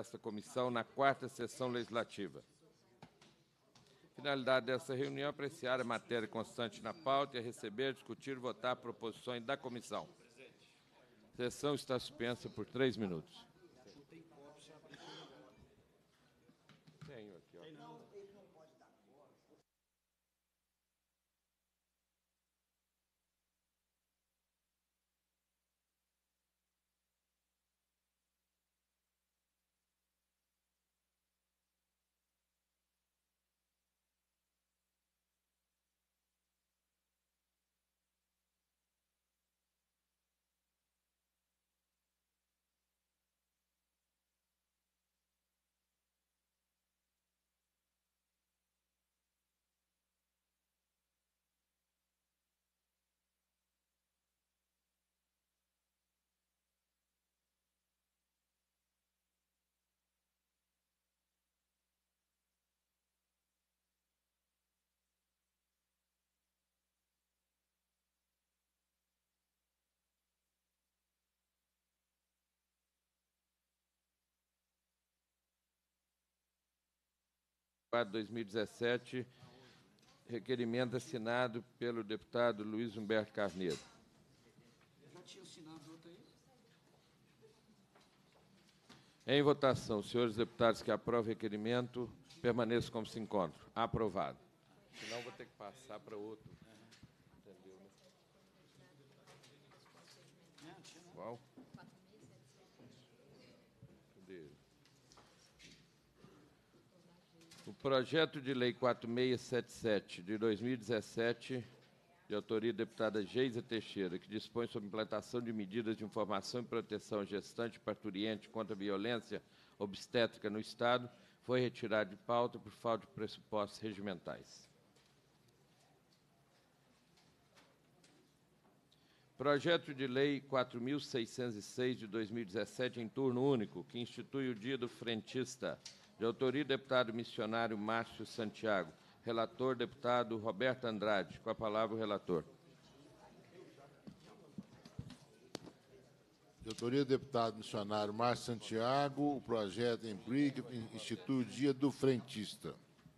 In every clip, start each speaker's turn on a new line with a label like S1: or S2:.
S1: desta comissão na 4ª sessão legislativa. Finalidade dessa reunião é apreciar a matéria constante na pauta e receber, discutir e votar proposições da comissão. A sessão está suspensa por 3 minutos. Tenho aqui, ó. De 2017, requerimento assinado pelo deputado Luiz Humberto Carneiro.
S2: Já tinha assinado outro aí?
S1: Em votação, os senhores deputados que aprovam o requerimento, permaneçam como se encontram. Aprovado. Senão, vou ter que passar para outro. Entendeu, né? Qual? Cadê? O projeto de lei 4677, de 2017, de autoria da deputada Geisa Teixeira, que dispõe sobre implantação de medidas de informação e proteção gestante e parturiente contra a violência obstétrica no Estado, foi retirado de pauta por falta de pressupostos regimentais. Projeto de lei 4.606, de 2017, em turno único, que institui o Dia do Frentista, de autoria do deputado missionário Márcio Santiago. Relator, deputado Roberto Andrade. Com a palavra, o relator.
S3: De autoria do deputado missionário Márcio Santiago, o projeto implica institui o Dia do Frentista.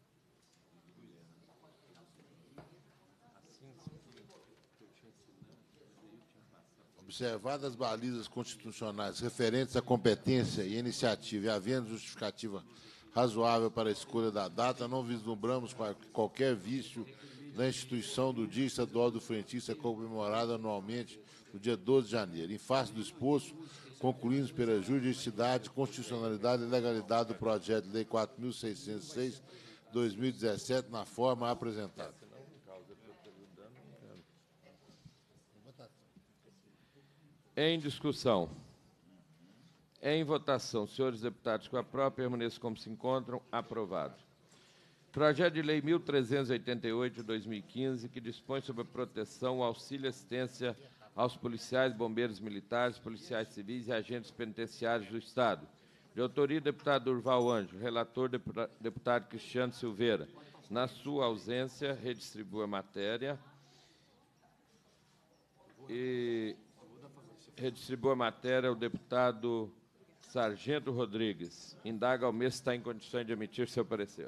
S3: Observadas as balizas constitucionais referentes à competência e iniciativa e havendo justificativa razoável para a escolha da data, não vislumbramos qualquer vício na instituição do Dia Estadual do Frentista, comemorado anualmente no dia 12 de janeiro. Em face do exposto, concluímos pela juridicidade, constitucionalidade e legalidade do projeto de lei 4.606, 2017, na forma apresentada.
S1: Em discussão. Em votação, senhores deputados, com a própria permaneçam como se encontram. Aprovado. Projeto de lei 1.388, de 2015, que dispõe sobre a proteção, auxílio e assistência aos policiais, bombeiros militares, policiais civis e agentes penitenciários do Estado. De autoria do deputado Durval Ângelo, relator deputado Cristiano Silveira. Na sua ausência, redistribua a matéria. E redistribua a matéria o deputado Sargento Rodrigues. Indaga ao mesmo se está em condições de emitir seu parecer.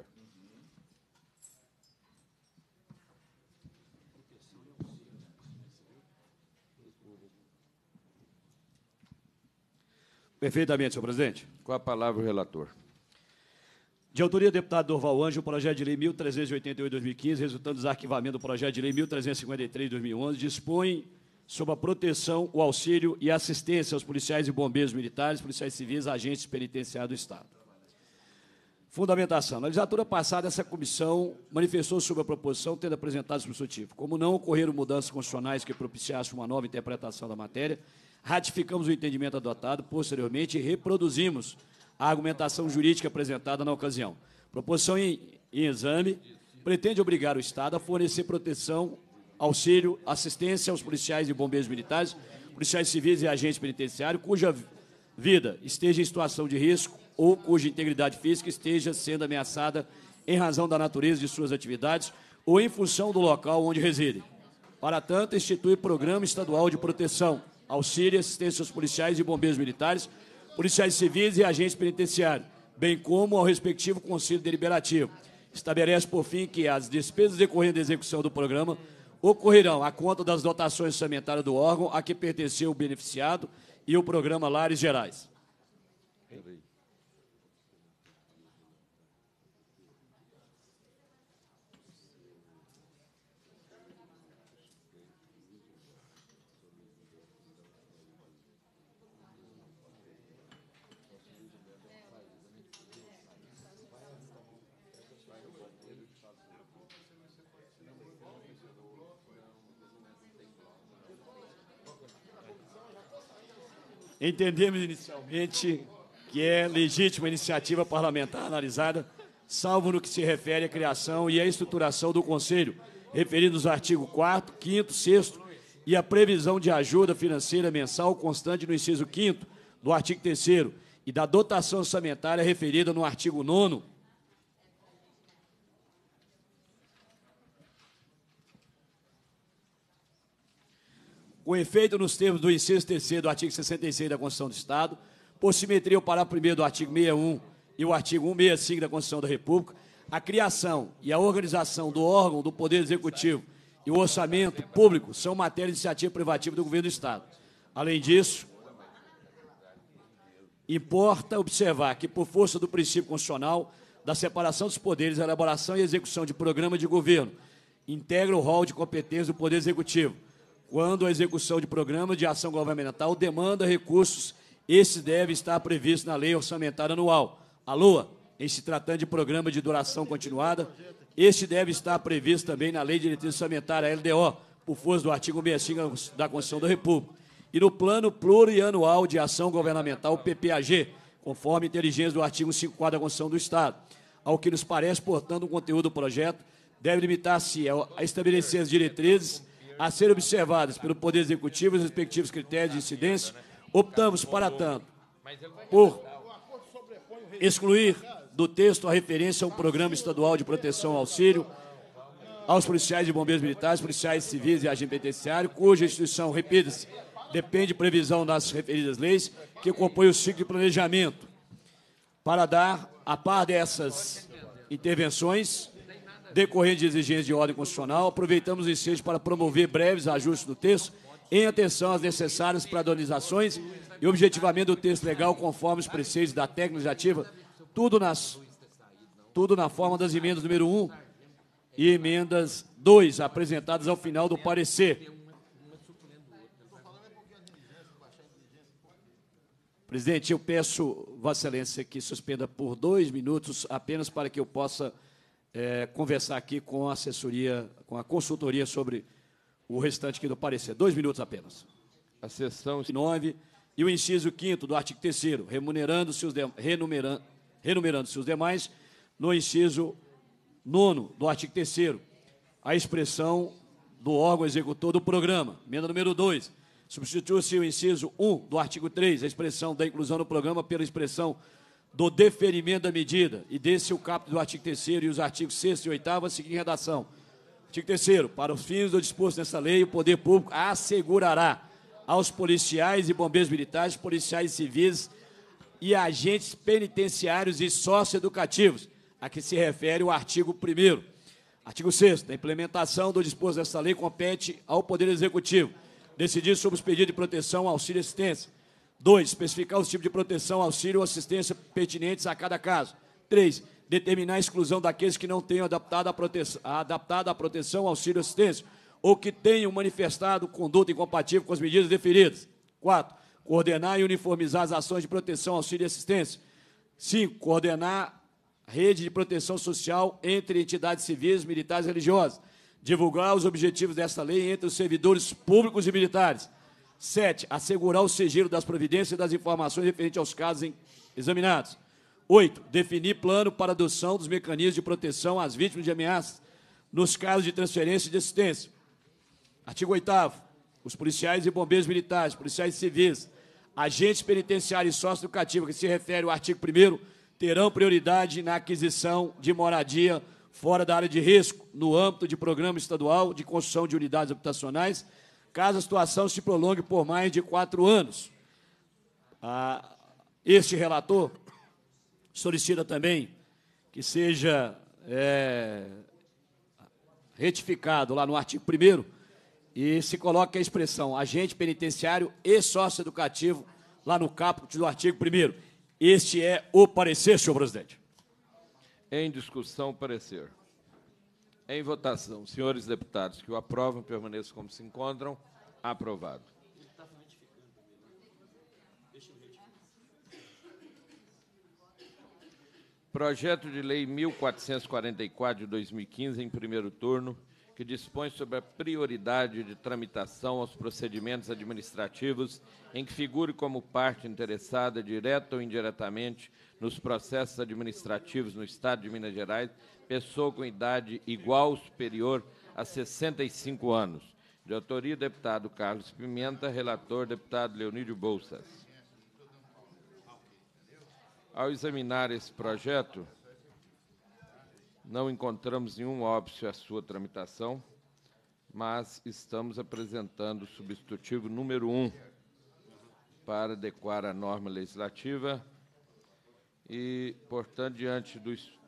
S2: Perfeitamente, senhor presidente.
S1: Com a palavra, o relator.
S2: De autoria do deputado Durval Ângelo, o projeto de lei 1.388/2015, resultando do desarquivamento do projeto de lei 1.353/2011, dispõe sobre a proteção, o auxílio e a assistência aos policiais e bombeiros militares, policiais civis, agentes penitenciários do Estado. Fundamentação. Na legislatura passada, essa comissão manifestou sobre a proposição, tendo apresentado o substitutivo. Como não ocorreram mudanças constitucionais que propiciassem uma nova interpretação da matéria, ratificamos o entendimento adotado posteriormente e reproduzimos a argumentação jurídica apresentada na ocasião. Proposição em exame pretende obrigar o Estado a fornecer proteção, auxílio, assistência aos policiais e bombeiros militares, policiais civis e agentes penitenciários, cuja vida esteja em situação de risco ou cuja integridade física esteja sendo ameaçada em razão da natureza de suas atividades ou em função do local onde residem. Para tanto, institui Programa Estadual de Proteção, Auxílio e Assistência aos Policiais e Bombeiros Militares, policiais civis e agentes penitenciários, bem como ao respectivo Conselho Deliberativo. Estabelece, por fim, que as despesas decorrentes da execução do programa ocorrerão à conta das dotações orçamentárias do órgão a que pertenceu o beneficiado e o programa Lares Gerais. Entendemos inicialmente que é legítima iniciativa parlamentar analisada, salvo no que se refere à criação e à estruturação do Conselho, referidos aos artigos 4º, 5º, 6º e a previsão de ajuda financeira mensal constante no inciso 5º do artigo 3º e da dotação orçamentária referida no artigo 9º. Com efeito nos termos do inciso 3º do artigo 66 da Constituição do Estado, por simetria ao parágrafo 1º do artigo 61 e o artigo 165 da Constituição da República, a criação e a organização do órgão do Poder Executivo e o orçamento público são matéria de iniciativa privativa do Governo do Estado. Além disso, importa observar que, por força do princípio constitucional da separação dos poderes, a elaboração e execução de programa de governo integra o rol de competências do Poder Executivo. Quando a execução de programa de ação governamental demanda recursos, esse deve estar previsto na Lei Orçamentária Anual, a LOA, em se tratando de programa de duração continuada. Este deve estar previsto também na Lei de Diretriz Orçamentária, LDO, por força do artigo 65 da Constituição da República, e no Plano Plurianual de Ação Governamental, PPAG, conforme inteligência do artigo 54 da Constituição do Estado. Ao que nos parece, portanto, o conteúdo do projeto deve limitar-se a estabelecer as diretrizes a serem observadas pelo Poder Executivo e os respectivos critérios de incidência. Optamos, para tanto, por excluir do texto a referência a um programa estadual de proteção ao auxílio aos policiais e bombeiros militares, policiais civis e agentes penitenciários, cuja instituição, repita-se, depende de previsão das referidas leis, que compõem o ciclo de planejamento. Para dar, a par dessas intervenções, decorrente de exigências de ordem constitucional, aproveitamos o ensejo para promover breves ajustes do texto, em atenção às necessárias padronizações e objetivamento do texto legal conforme os preceitos da técnica legislativa, tudo na forma das emendas número 1 e emendas 2, apresentadas ao final do parecer. Presidente, eu peço, Vossa Excelência, que suspenda por 2 minutos, apenas para que eu possa conversar aqui com a assessoria, com a consultoria sobre o restante aqui do parecer. 2 minutos apenas.
S1: A sessão...
S2: 9 e o inciso 5º do artigo 3º, renumerando-se os demais, no inciso 9º do artigo 3º, a expressão do órgão executor do programa. Emenda número 2. Substitui-se o inciso 1 do artigo 3, a expressão da inclusão no programa pela expressão do deferimento da medida, e desse o caput do artigo 3º e os artigos 6º e 8º, a seguinte redação. Artigo 3º. Para os fins do disposto nessa lei, o poder público assegurará aos policiais e bombeiros militares, policiais civis e agentes penitenciários e socioeducativos, a que se refere o artigo 1º. Artigo 6º. A implementação do disposto nessa lei compete ao Poder Executivo decidir sobre os pedidos de proteção, auxílio e assistência. 2. Especificar os tipos de proteção, auxílio ou assistência pertinentes a cada caso. 3. Determinar a exclusão daqueles que não tenham adaptado a proteção, auxílio e assistência, ou que tenham manifestado conduta incompatível com as medidas deferidas. 4. Coordenar e uniformizar as ações de proteção, auxílio e assistência. 5. Coordenar a rede de proteção social entre entidades civis, militares e religiosas. Divulgar os objetivos desta lei entre os servidores públicos e militares. 7. Assegurar o sigilo das providências e das informações referentes aos casos examinados. 8. Definir plano para adoção dos mecanismos de proteção às vítimas de ameaças nos casos de transferência de assistência. Artigo 8º. Os policiais e bombeiros militares, policiais civis, agentes penitenciários e socioeducativos, que se refere ao artigo 1º, terão prioridade na aquisição de moradia fora da área de risco, no âmbito de programa estadual de construção de unidades habitacionais, caso a situação se prolongue por mais de 4 anos. Este relator solicita também que seja retificado lá no artigo 1º e se coloque a expressão agente penitenciário e socioeducativo lá no caput do artigo 1º. Este é o parecer, senhor presidente.
S1: Em discussão, parecer. Em votação, senhores deputados que o aprovam, permaneçam como se encontram. Aprovado. Projeto de Lei 1444, de 2015, em primeiro turno, que dispõe sobre a prioridade de tramitação aos procedimentos administrativos em que figure como parte interessada, direta ou indiretamente, nos processos administrativos no Estado de Minas Gerais, pessoa com idade igual ou superior a 65 anos. De autoria, deputado Carlos Pimenta, relator, deputado Leonídio Bolsas. Ao examinar esse projeto, não encontramos nenhum óbice à sua tramitação, mas estamos apresentando o substitutivo número 1 para adequar a norma legislativa e, portanto, diante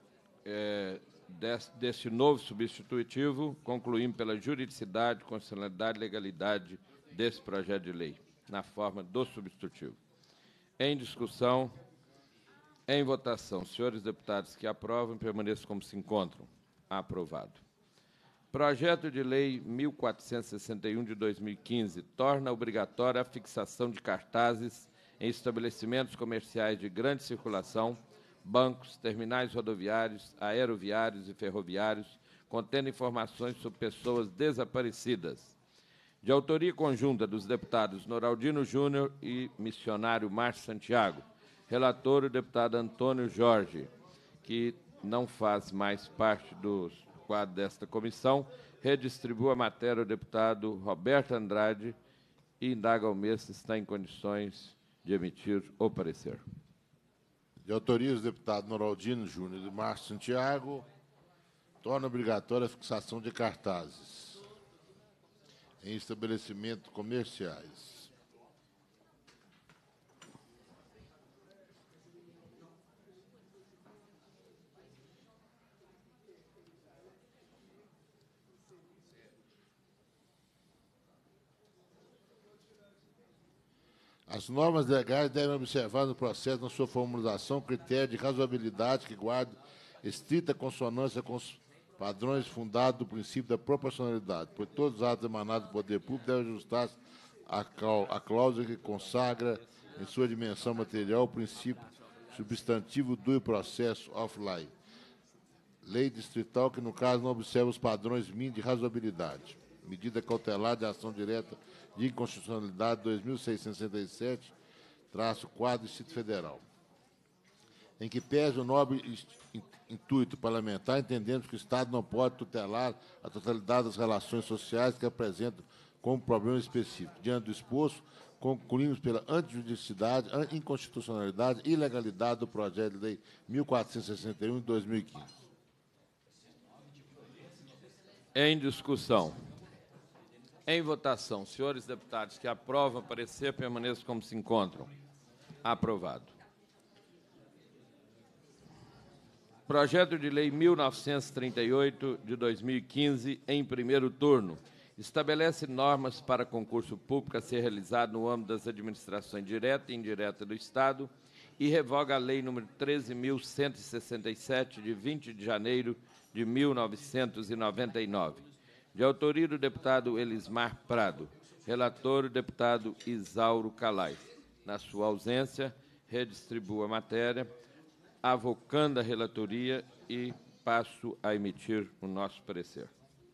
S1: desse novo substitutivo, concluímos pela juridicidade, constitucionalidade e legalidade desse projeto de lei, na forma do substitutivo. Em discussão, em votação, senhores deputados que aprovam, permaneçam como se encontram. Aprovado. Projeto de Lei 1461, de 2015, torna obrigatória a fixação de cartazes em estabelecimentos comerciais de grande circulação, bancos, terminais rodoviários, aeroviários e ferroviários, contendo informações sobre pessoas desaparecidas. De autoria conjunta dos deputados Noraldino Júnior e missionário Márcio Santiago, relator, o deputado Antônio Jorge, que não faz mais parte do quadro desta comissão, redistribui a matéria ao deputado Roberto Andrade e indaga ao mesmo se está em condições de emitir o parecer.
S3: De autoria dos deputados Noraldino Júnior e Márcio Santiago, torna obrigatória a fixação de cartazes em estabelecimentos comerciais. As normas legais devem observar no processo, na sua formulação, critério de razoabilidade que guarde estrita consonância com os padrões fundados no princípio da proporcionalidade, pois todos os atos emanados do poder público devem ajustar-se à cláusula que consagra, em sua dimensão material, o princípio substantivo do processo of law. Lei distrital que, no caso, não observa os padrões mínimos de razoabilidade. Medida cautelar de ação direta de inconstitucionalidade 2667-4 Distrito Federal. Em que pese o nobre intuito parlamentar, entendemos que o Estado não pode tutelar a totalidade das relações sociais que apresentam como problema específico. Diante do exposto, concluímos pela antijuridicidade, inconstitucionalidade e ilegalidade do projeto de lei 1461 de 2015.
S1: Em discussão. Em votação, senhores deputados que aprovam, parecer, permaneçam como se encontram. Aprovado. Projeto de Lei 1938, de 2015, em primeiro turno, estabelece normas para concurso público a ser realizado no âmbito das administrações direta e indireta do Estado e revoga a Lei nº 13.167, de 20 de janeiro de 1999. De autoria do deputado Elismar Prado, relator o deputado Isauro Calais. Na sua ausência, redistribuo a matéria, avocando a relatoria e passo a emitir o nosso parecer.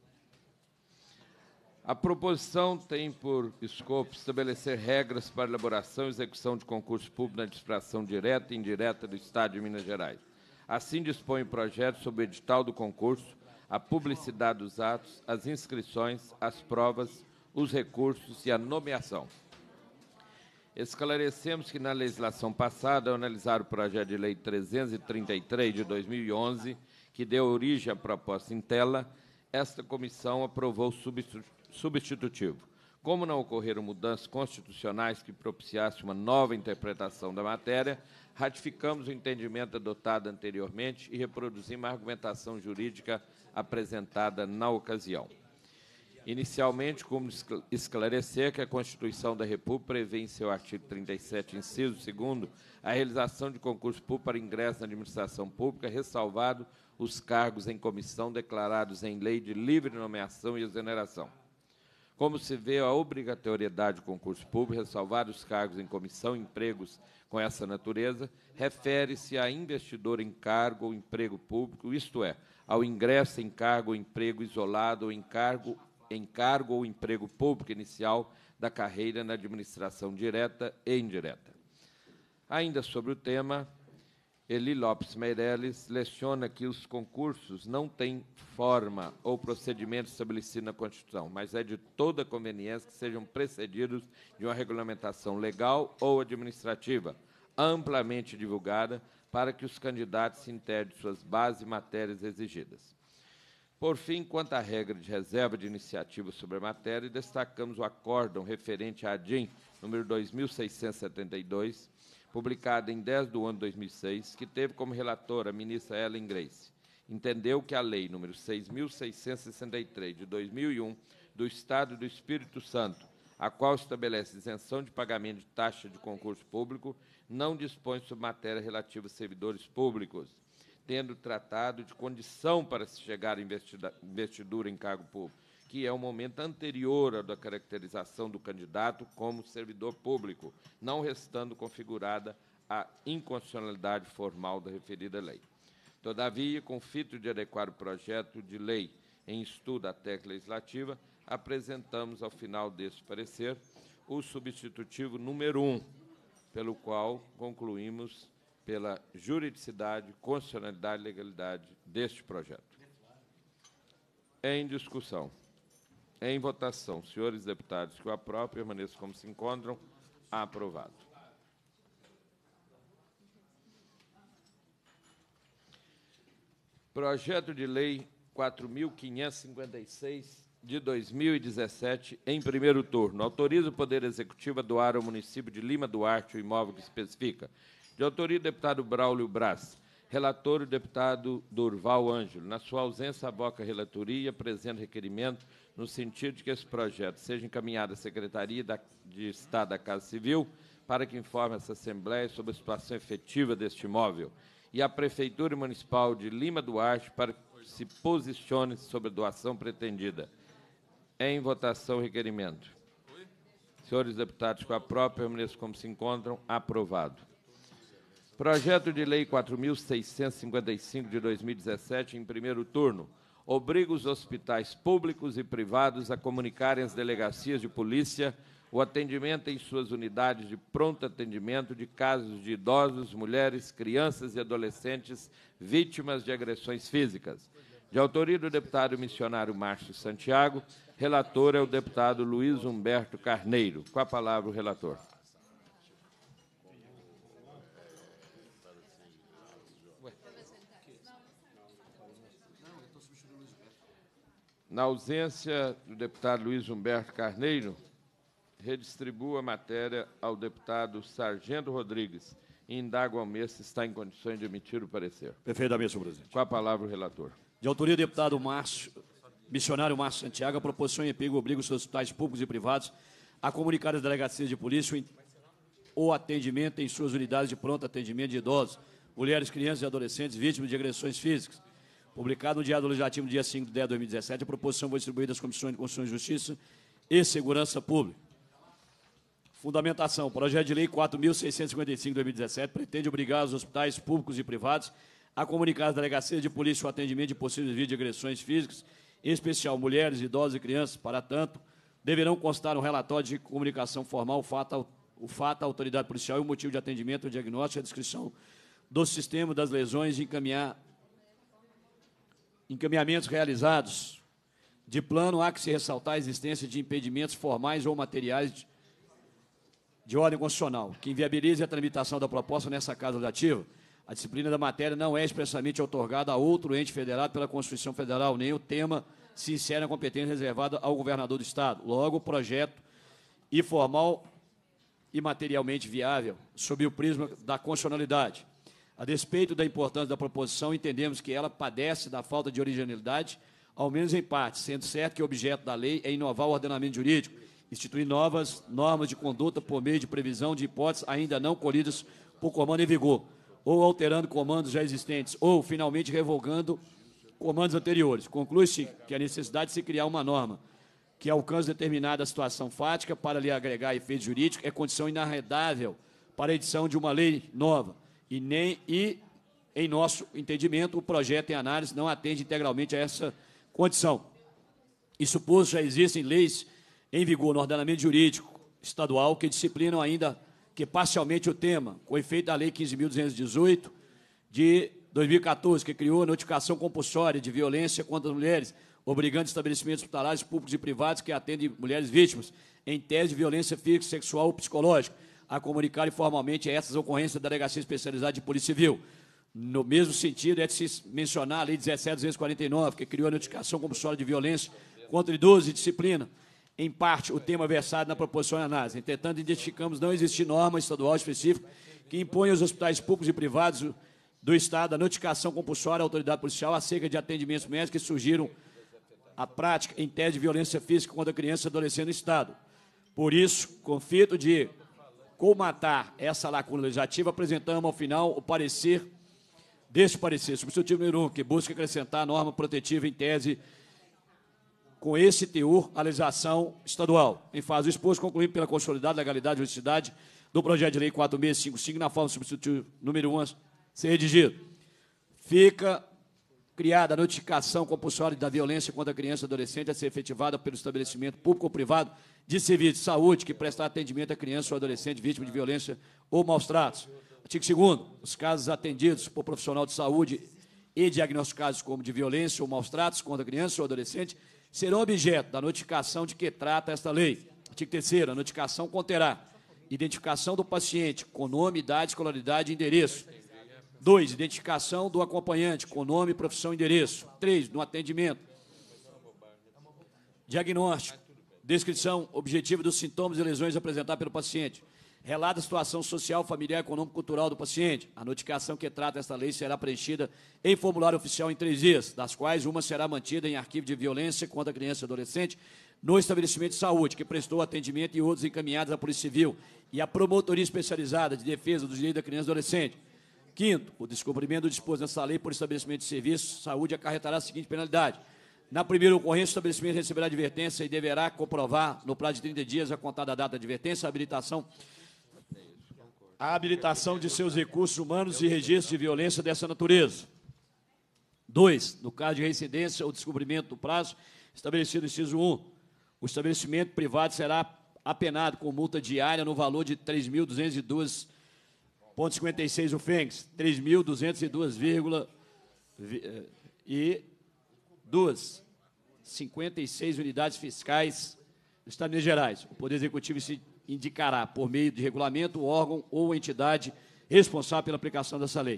S1: A proposição tem por escopo estabelecer regras para elaboração e execução de concurso público na administração direta e indireta do Estado de Minas Gerais. Assim dispõe o projeto sobre o edital do concurso, a publicidade dos atos, as inscrições, as provas, os recursos e a nomeação. Esclarecemos que, na legislação passada, ao analisar o projeto de lei 333, de 2011, que deu origem à proposta em tela, esta comissão aprovou o substitutivo, Como não ocorreram mudanças constitucionais que propiciassem uma nova interpretação da matéria, ratificamos o entendimento adotado anteriormente e reproduzimos a argumentação jurídica apresentada na ocasião. Inicialmente, como esclarecer que a Constituição da República prevê em seu artigo 37, inciso 2º, a realização de concurso público para ingresso na administração pública, ressalvado os cargos em comissão declarados em lei de livre nomeação e exoneração. Como se vê a obrigatoriedade do concurso público, ressalvados os cargos em comissão e empregos com essa natureza, refere-se a investidor em cargo ou emprego público, isto é, ao ingresso em cargo ou emprego isolado ou em cargo ou emprego público inicial da carreira na administração direta e indireta. Ainda sobre o tema, Eli Lopes Meirelles leciona que os concursos não têm forma ou procedimento estabelecido na Constituição, mas é de toda conveniência que sejam precedidos de uma regulamentação legal ou administrativa, amplamente divulgada, para que os candidatos se integrem de suas bases e matérias exigidas. Por fim, quanto à regra de reserva de iniciativa sobre a matéria, destacamos o acórdão referente à ADIM, número 2672, publicado em 10 de 1 de 2006, que teve como relatora a ministra Ellen Grace. Entendeu que a Lei número 6.663, de 2001, do Estado do Espírito Santo, a qual estabelece isenção de pagamento de taxa de concurso público, não dispõe sobre matéria relativa a servidores públicos, tendo tratado de condição para se chegar à investidura em cargo público, que é o momento anterior à da caracterização do candidato como servidor público, não restando configurada a inconstitucionalidade formal da referida lei. Todavia, com o fito de adequar o projeto de lei em estudo à técnica legislativa, apresentamos, ao final deste parecer, o substitutivo número 1, pelo qual concluímos pela juridicidade, constitucionalidade e legalidade deste projeto. Em discussão. Em votação, senhores deputados que o aprovam, permaneçam como se encontram. Aprovado. Projeto de Lei 4.556, de 2017, em primeiro turno. Autoriza o Poder Executivo a doar ao município de Lima Duarte o imóvel que especifica. De autoria do deputado Braulio Braz. Relator, o deputado Durval Ângelo. Na sua ausência, aboca a relatoria, apresenta requerimento no sentido de que esse projeto seja encaminhado à Secretaria de Estado da Casa Civil para que informe essa Assembleia sobre a situação efetiva deste imóvel e à Prefeitura Municipal de Lima Duarte para que se posicione sobre a doação pretendida. Em votação, o requerimento. Senhores deputados, com a própria, permaneçam como se encontram. Aprovado. Projeto de Lei 4.655, de 2017, em primeiro turno, obriga os hospitais públicos e privados a comunicarem às delegacias de polícia o atendimento em suas unidades de pronto atendimento de casos de idosos, mulheres, crianças e adolescentes vítimas de agressões físicas. De autoria do deputado missionário Márcio Santiago, relator é o deputado Luiz Humberto Carneiro. Com a palavra, o relator. Na ausência do deputado Luiz Humberto Carneiro, redistribuo a matéria ao deputado Sargento Rodrigues e indago ao mesmo se está em condições de emitir o parecer.
S2: Perfeitamente, senhor presidente.
S1: Com a palavra, o relator.
S2: De autoria do deputado missionário Márcio Santiago, a proposição em emprego obriga os hospitais públicos e privados a comunicar às delegacias de polícia o atendimento em suas unidades de pronto atendimento de idosos, mulheres, crianças e adolescentes vítimas de agressões físicas. Publicado no Diário Legislativo, dia 5 de 10 de 2017, a proposição foi distribuída às Comissões de Constituição e Justiça e Segurança Pública. Fundamentação. O projeto de lei 4.655, de 2017, pretende obrigar os hospitais públicos e privados a comunicar às delegacias de polícia o atendimento de possíveis vítimas de agressões físicas, em especial mulheres, idosos e crianças. Para tanto, deverão constar no relatório de comunicação formal o fato, a autoridade policial e o motivo de atendimento, o diagnóstico e a descrição do sistema das lesões e encaminhamentos realizados. De plano, há que se ressaltar a existência de impedimentos formais ou materiais de ordem constitucional, que inviabilize a tramitação da proposta nessa Casa Legislativa. A disciplina da matéria não é expressamente outorgada a outro ente federado pela Constituição Federal, nem o tema se insere na competência reservada ao governador do Estado. Logo, o projeto e formal e materialmente viável, sob o prisma da constitucionalidade. A despeito da importância da proposição, entendemos que ela padece da falta de originalidade, ao menos em parte, sendo certo que o objeto da lei é inovar o ordenamento jurídico, instituir novas normas de conduta por meio de previsão de hipóteses ainda não colhidas por comando em vigor, ou alterando comandos já existentes, ou, finalmente, revogando comandos anteriores. Conclui-se que a necessidade de se criar uma norma que alcance determinada situação fática para lhe agregar efeito jurídico é condição inarredável para a edição de uma lei nova. E, em nosso entendimento, o projeto em análise não atende integralmente a essa condição. Isso posto, já existem leis em vigor no ordenamento jurídico estadual que disciplinam ainda que parcialmente o tema, com efeito da Lei 15.218 de 2014, que criou a notificação compulsória de violência contra as mulheres, obrigando estabelecimentos hospitalares públicos e privados que atendem mulheres vítimas, em tese de violência física, sexual ou psicológica, a comunicar informalmente essas ocorrências da Delegacia Especializada de Polícia Civil. No mesmo sentido, é de se mencionar a Lei 17.249, que criou a notificação compulsória de violência contra idosos e disciplina, em parte, o tema versado na proposição de análise. Entretanto, identificamos não existir norma estadual específica que impõe aos hospitais públicos e privados do Estado a notificação compulsória à autoridade policial acerca de atendimentos médicos que surgiram a prática em tese de violência física contra criança e adolescente no Estado. Por isso, com o fito de colmatar essa lacuna legislativa, apresentamos, ao final, o parecer deste parecer, substitutivo número 1, que busca acrescentar a norma protetiva em tese com esse teor a legislação estadual. Em fase do exposto, concluímos pela consolidada legalidade e juridicidade do projeto de lei 4655, na forma substitutiva número 1 a ser redigido. Fica criada a notificação compulsória da violência contra a criança e adolescente a ser efetivada pelo estabelecimento público ou privado de serviço de saúde que prestar atendimento à criança ou adolescente vítima de violência ou maus-tratos. Artigo 2º. Os casos atendidos por profissional de saúde e diagnosticados como de violência ou maus-tratos contra a criança ou adolescente serão objeto da notificação de que trata esta lei. Artigo 3º. A notificação conterá identificação do paciente com nome, idade, escolaridade e endereço. 2. Identificação do acompanhante com nome, profissão e endereço. 3. No atendimento. Diagnóstico. Descrição objetiva dos sintomas e lesões apresentados pelo paciente. Relata a situação social, familiar, econômica e cultural do paciente. A notificação que trata esta lei será preenchida em formulário oficial em 3 dias, das quais uma será mantida em arquivo de violência contra a criança e adolescente no estabelecimento de saúde, que prestou atendimento, e outros encaminhados à Polícia Civil e à Promotoria Especializada de Defesa dos Direitos da Criança e Adolescente. 5º, o descumprimento do disposto nessa lei por estabelecimento de serviço de saúde acarretará a seguinte penalidade. Na primeira ocorrência, o estabelecimento receberá advertência e deverá comprovar, no prazo de 30 dias, a contar da data da advertência, a habilitação de seus recursos humanos e registros de violência dessa natureza. 2. No caso de reincidência ou descumprimento do prazo estabelecido no inciso 1, o estabelecimento privado será apenado com multa diária no valor de 3.202,56 ufengs, 3.202,56 unidades fiscais do Estado de Minas Gerais. O Poder Executivo se indicará, por meio de regulamento, o órgão ou entidade responsável pela aplicação dessa lei.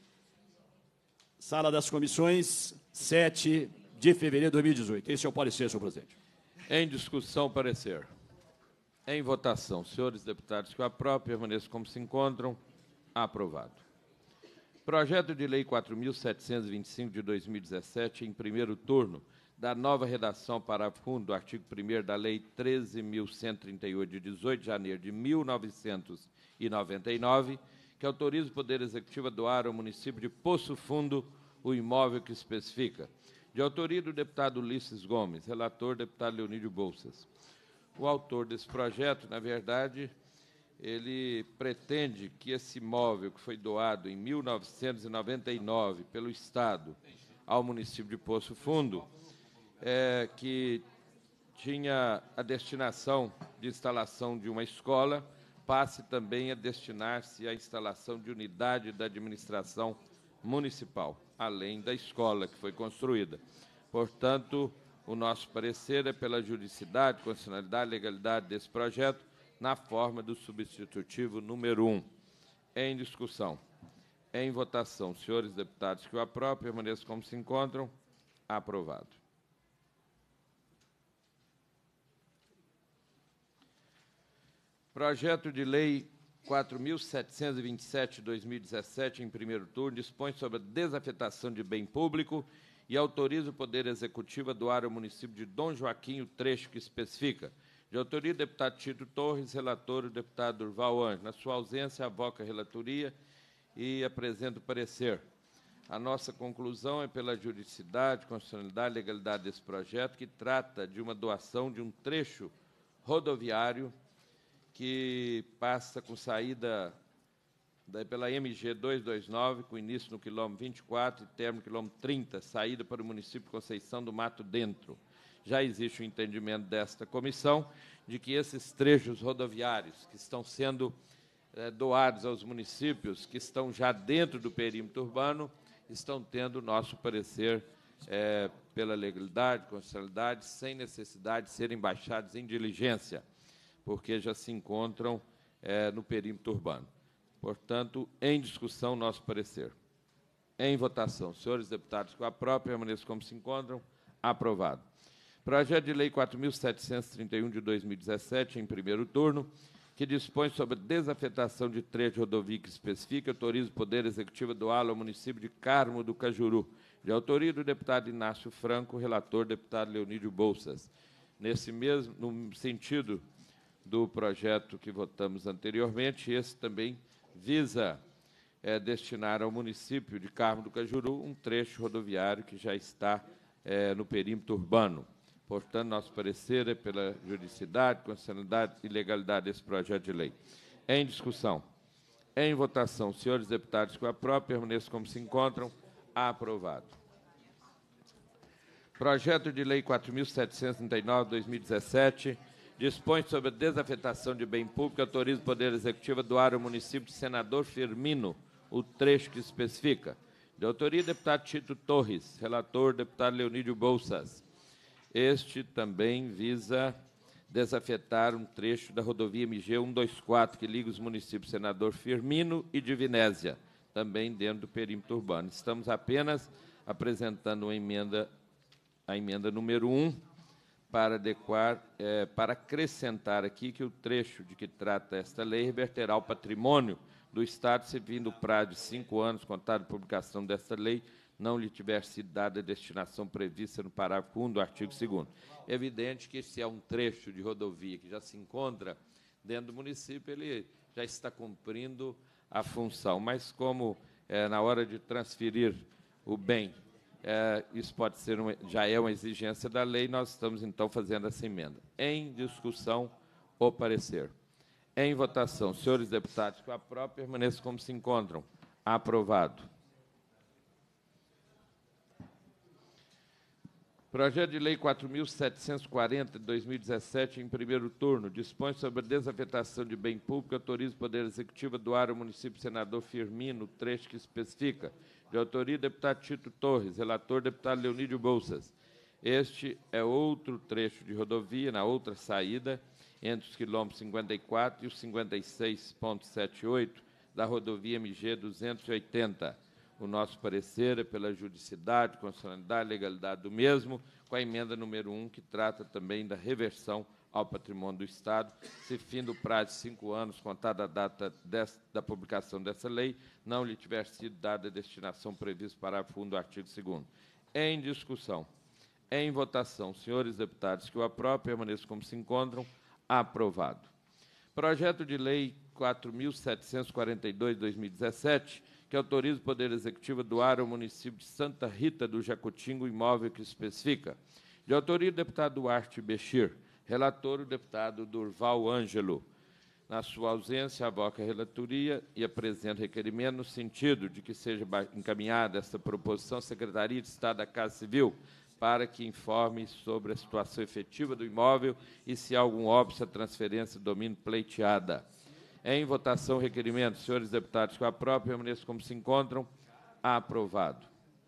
S2: Sala das Comissões, 7 de fevereiro de 2018. Esse é o parecer, senhor presidente.
S1: Em discussão, parecer. Em votação, senhores deputados que o aprovam, permaneçam como se encontram. Aprovado. Projeto de Lei 4.725, de 2017, em primeiro turno, da nova redação, parágrafo 1 do artigo 1º da Lei 13.138, de 18 de janeiro de 1999, que autoriza o Poder Executivo a doar ao município de Poço Fundo o imóvel que especifica. De autoria do deputado Ulisses Gomes, relator, deputado Leonídio Bolsas. O autor desse projeto, na verdade, ele pretende que esse imóvel que foi doado em 1999 pelo Estado ao município de Poço Fundo, que tinha a destinação de instalação de uma escola, passe também a destinar-se à instalação de unidade da administração municipal, além da escola que foi construída. Portanto, o nosso parecer é pela juridicidade, constitucionalidade e legalidade desse projeto, na forma do substitutivo número 1. Em discussão. Em votação. Senhores deputados que o aprovam, permaneçam como se encontram. Aprovado. Projeto de Lei 4.727, de 2017, em primeiro turno, dispõe sobre a desafetação de bem público e autoriza o Poder Executivo a doar ao município de Dom Joaquim o trecho que especifica. De autoria do deputado Tito Torres, relator o deputado Durval Anjos. Na sua ausência, avoca a relatoria e apresenta o parecer. A nossa conclusão é pela juridicidade, constitucionalidade e legalidade desse projeto, que trata de uma doação de um trecho rodoviário que passa com saída pela MG 229, com início no quilômetro 24 e término no quilômetro 30, saída para o município de Conceição do Mato Dentro. Já existe o entendimento desta comissão de que esses trechos rodoviários que estão sendo doados aos municípios que estão já dentro do perímetro urbano estão tendo o nosso parecer pela legalidade, constitucionalidade, sem necessidade de serem baixados em diligência, porque já se encontram no perímetro urbano. Portanto, em discussão, nosso parecer. Em votação. Senhores deputados, com a própria permaneçam como se encontram. Aprovado. Projeto de Lei 4.731, de 2017, em primeiro turno, que dispõe sobre a desafetação de trecho de rodovia que especifica, autoriza o Poder Executivo a doá-lo ao município de Carmo do Cajuru, de autoria do deputado Inácio Franco, relator deputado Leonídio Bolsas. No sentido do projeto que votamos anteriormente, esse também visa destinar ao município de Carmo do Cajuru um trecho rodoviário que já está no perímetro urbano. Portanto, nosso parecer é pela juridicidade, constitucionalidade e legalidade desse projeto de lei. Em discussão. Em votação. Senhores deputados, com a própria permaneçam como se encontram. Aprovado. Projeto de Lei 4.739, de 2017, dispõe sobre a desafetação de bem público e autoriza o Poder Executivo a doar ao município de Senador Firmino o trecho que especifica. De autoria do deputado Tito Torres, relator deputado Leonídio Bolsas. Este também visa desafetar um trecho da rodovia MG 124, que liga os municípios Senador Firmino e Divinésia, também dentro do perímetro urbano. Estamos apenas apresentando a emenda número 1, para adequar, para acrescentar aqui que o trecho de que trata esta lei reverterá ao patrimônio do Estado, se vindo o prazo de 5 anos, contado a publicação desta lei, não lhe tiver sido dada a destinação prevista no parágrafo 1 do artigo 2º. É evidente que, se é um trecho de rodovia que já se encontra dentro do município, ele já está cumprindo a função. Mas, como na hora de transferir o bem, isso pode ser já é uma exigência da lei, nós estamos, então, fazendo essa emenda. Em discussão, o parecer. Em votação, senhores deputados, com a própria permaneçam como se encontram. Aprovado. Projeto de Lei 4.740, de 2017, em primeiro turno, dispõe sobre a desafetação de bem público e autoriza o Poder Executivo a doar ao município Senador Firmino o trecho que especifica. De autoria do deputado Tito Torres, relator deputado Leonídio Bolsas. Este é outro trecho de rodovia, na outra saída, entre os quilômetros 54 e os 56,78 da rodovia MG 280. O nosso parecer é pela juridicidade, constitucionalidade e legalidade do mesmo, com a emenda número 1, que trata também da reversão ao patrimônio do Estado, se fim do prazo de 5 anos, contada a data da publicação dessa lei, não lhe tiver sido dada a destinação prevista no parágrafo 1 do artigo 2º. Em discussão. Em votação. Senhores deputados, que o aprovam, permaneçam como se encontram. Aprovado. Projeto de Lei 4.742, de 2017, que autoriza o Poder Executivo a doar ao município de Santa Rita do Jacutinga o imóvel que especifica. De autoria do deputado Duarte Bechir, relator o deputado Durval Ângelo. Na sua ausência, avoca a relatoria e apresenta requerimento no sentido de que seja encaminhada esta proposição à Secretaria de Estado da Casa Civil para que informe sobre a situação efetiva do imóvel e se há algum óbice à transferência do domínio pleiteada. Em votação, requerimento. Senhores deputados, com a própria permaneçam como se encontram. Aprovado.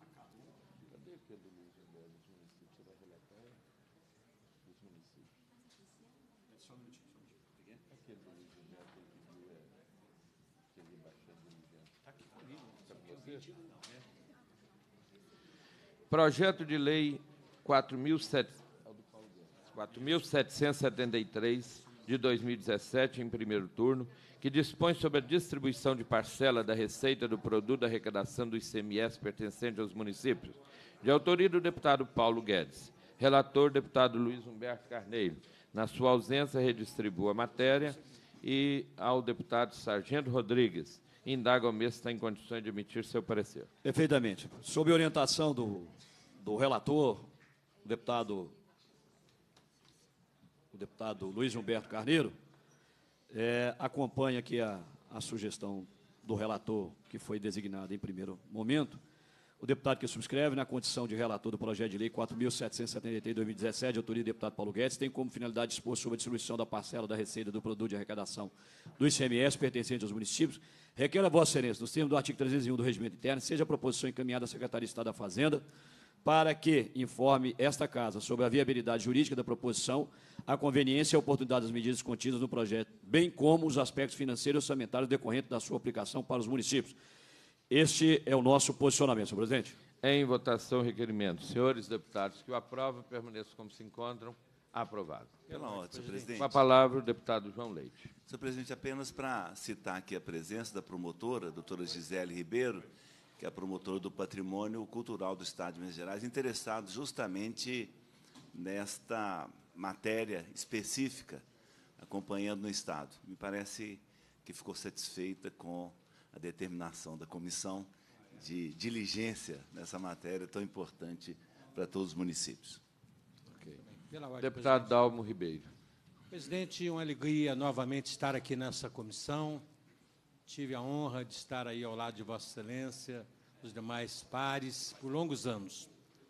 S1: Projeto de Lei 4.773, de 2017, em primeiro turno, que dispõe sobre a distribuição de parcela da receita do produto da arrecadação do ICMS pertencente aos municípios, de autoria do deputado Paulo Guedes. Relator, deputado Luiz Humberto Carneiro. Na sua ausência, redistribuo a matéria e ao deputado Sargento Rodrigues. Indaga ao mesmo se está em condições de emitir seu parecer.
S2: Perfeitamente. Sob orientação do relator, o deputado Luiz Humberto Carneiro, acompanha aqui a sugestão do relator, que foi designado em primeiro momento. O deputado que subscreve, na condição de relator do projeto de lei 4.773 de 2017, de autoria do deputado Paulo Guedes, tem como finalidade dispor sobre a distribuição da parcela da receita do produto de arrecadação do ICMS pertencente aos municípios. Requer a Vossa Excelência, nos termos do artigo 301 do Regimento Interno, seja a proposição encaminhada à Secretaria de Estado da Fazenda para que informe esta Casa sobre a viabilidade jurídica da proposição, a conveniência e a oportunidade das medidas contidas no projeto, bem como os aspectos financeiros e orçamentários decorrentes da sua aplicação para os municípios. Este é o nosso posicionamento, senhor presidente.
S1: Em votação, o requerimento. Senhores deputados que o aprovam, permaneçam como se encontram. Aprovado.
S4: Pela ordem, senhor presidente.
S1: Com a palavra, o deputado João Leite.
S4: Senhor presidente, apenas para citar aqui a presença da promotora, a doutora Gisele Ribeiro, que é a promotora do Patrimônio Cultural do Estado de Minas Gerais, interessado justamente nesta matéria específica, acompanhando no Estado. Me parece que ficou satisfeita com a determinação da comissão de diligência nessa matéria tão importante para todos os municípios.
S1: Okay.
S5: Ordem,
S1: deputado Dalmo Ribeiro.
S5: Presidente, uma alegria novamente estar aqui nessa comissão. Tive a honra de estar aí ao lado de Vossa Excelência, dos demais pares, por longos anos.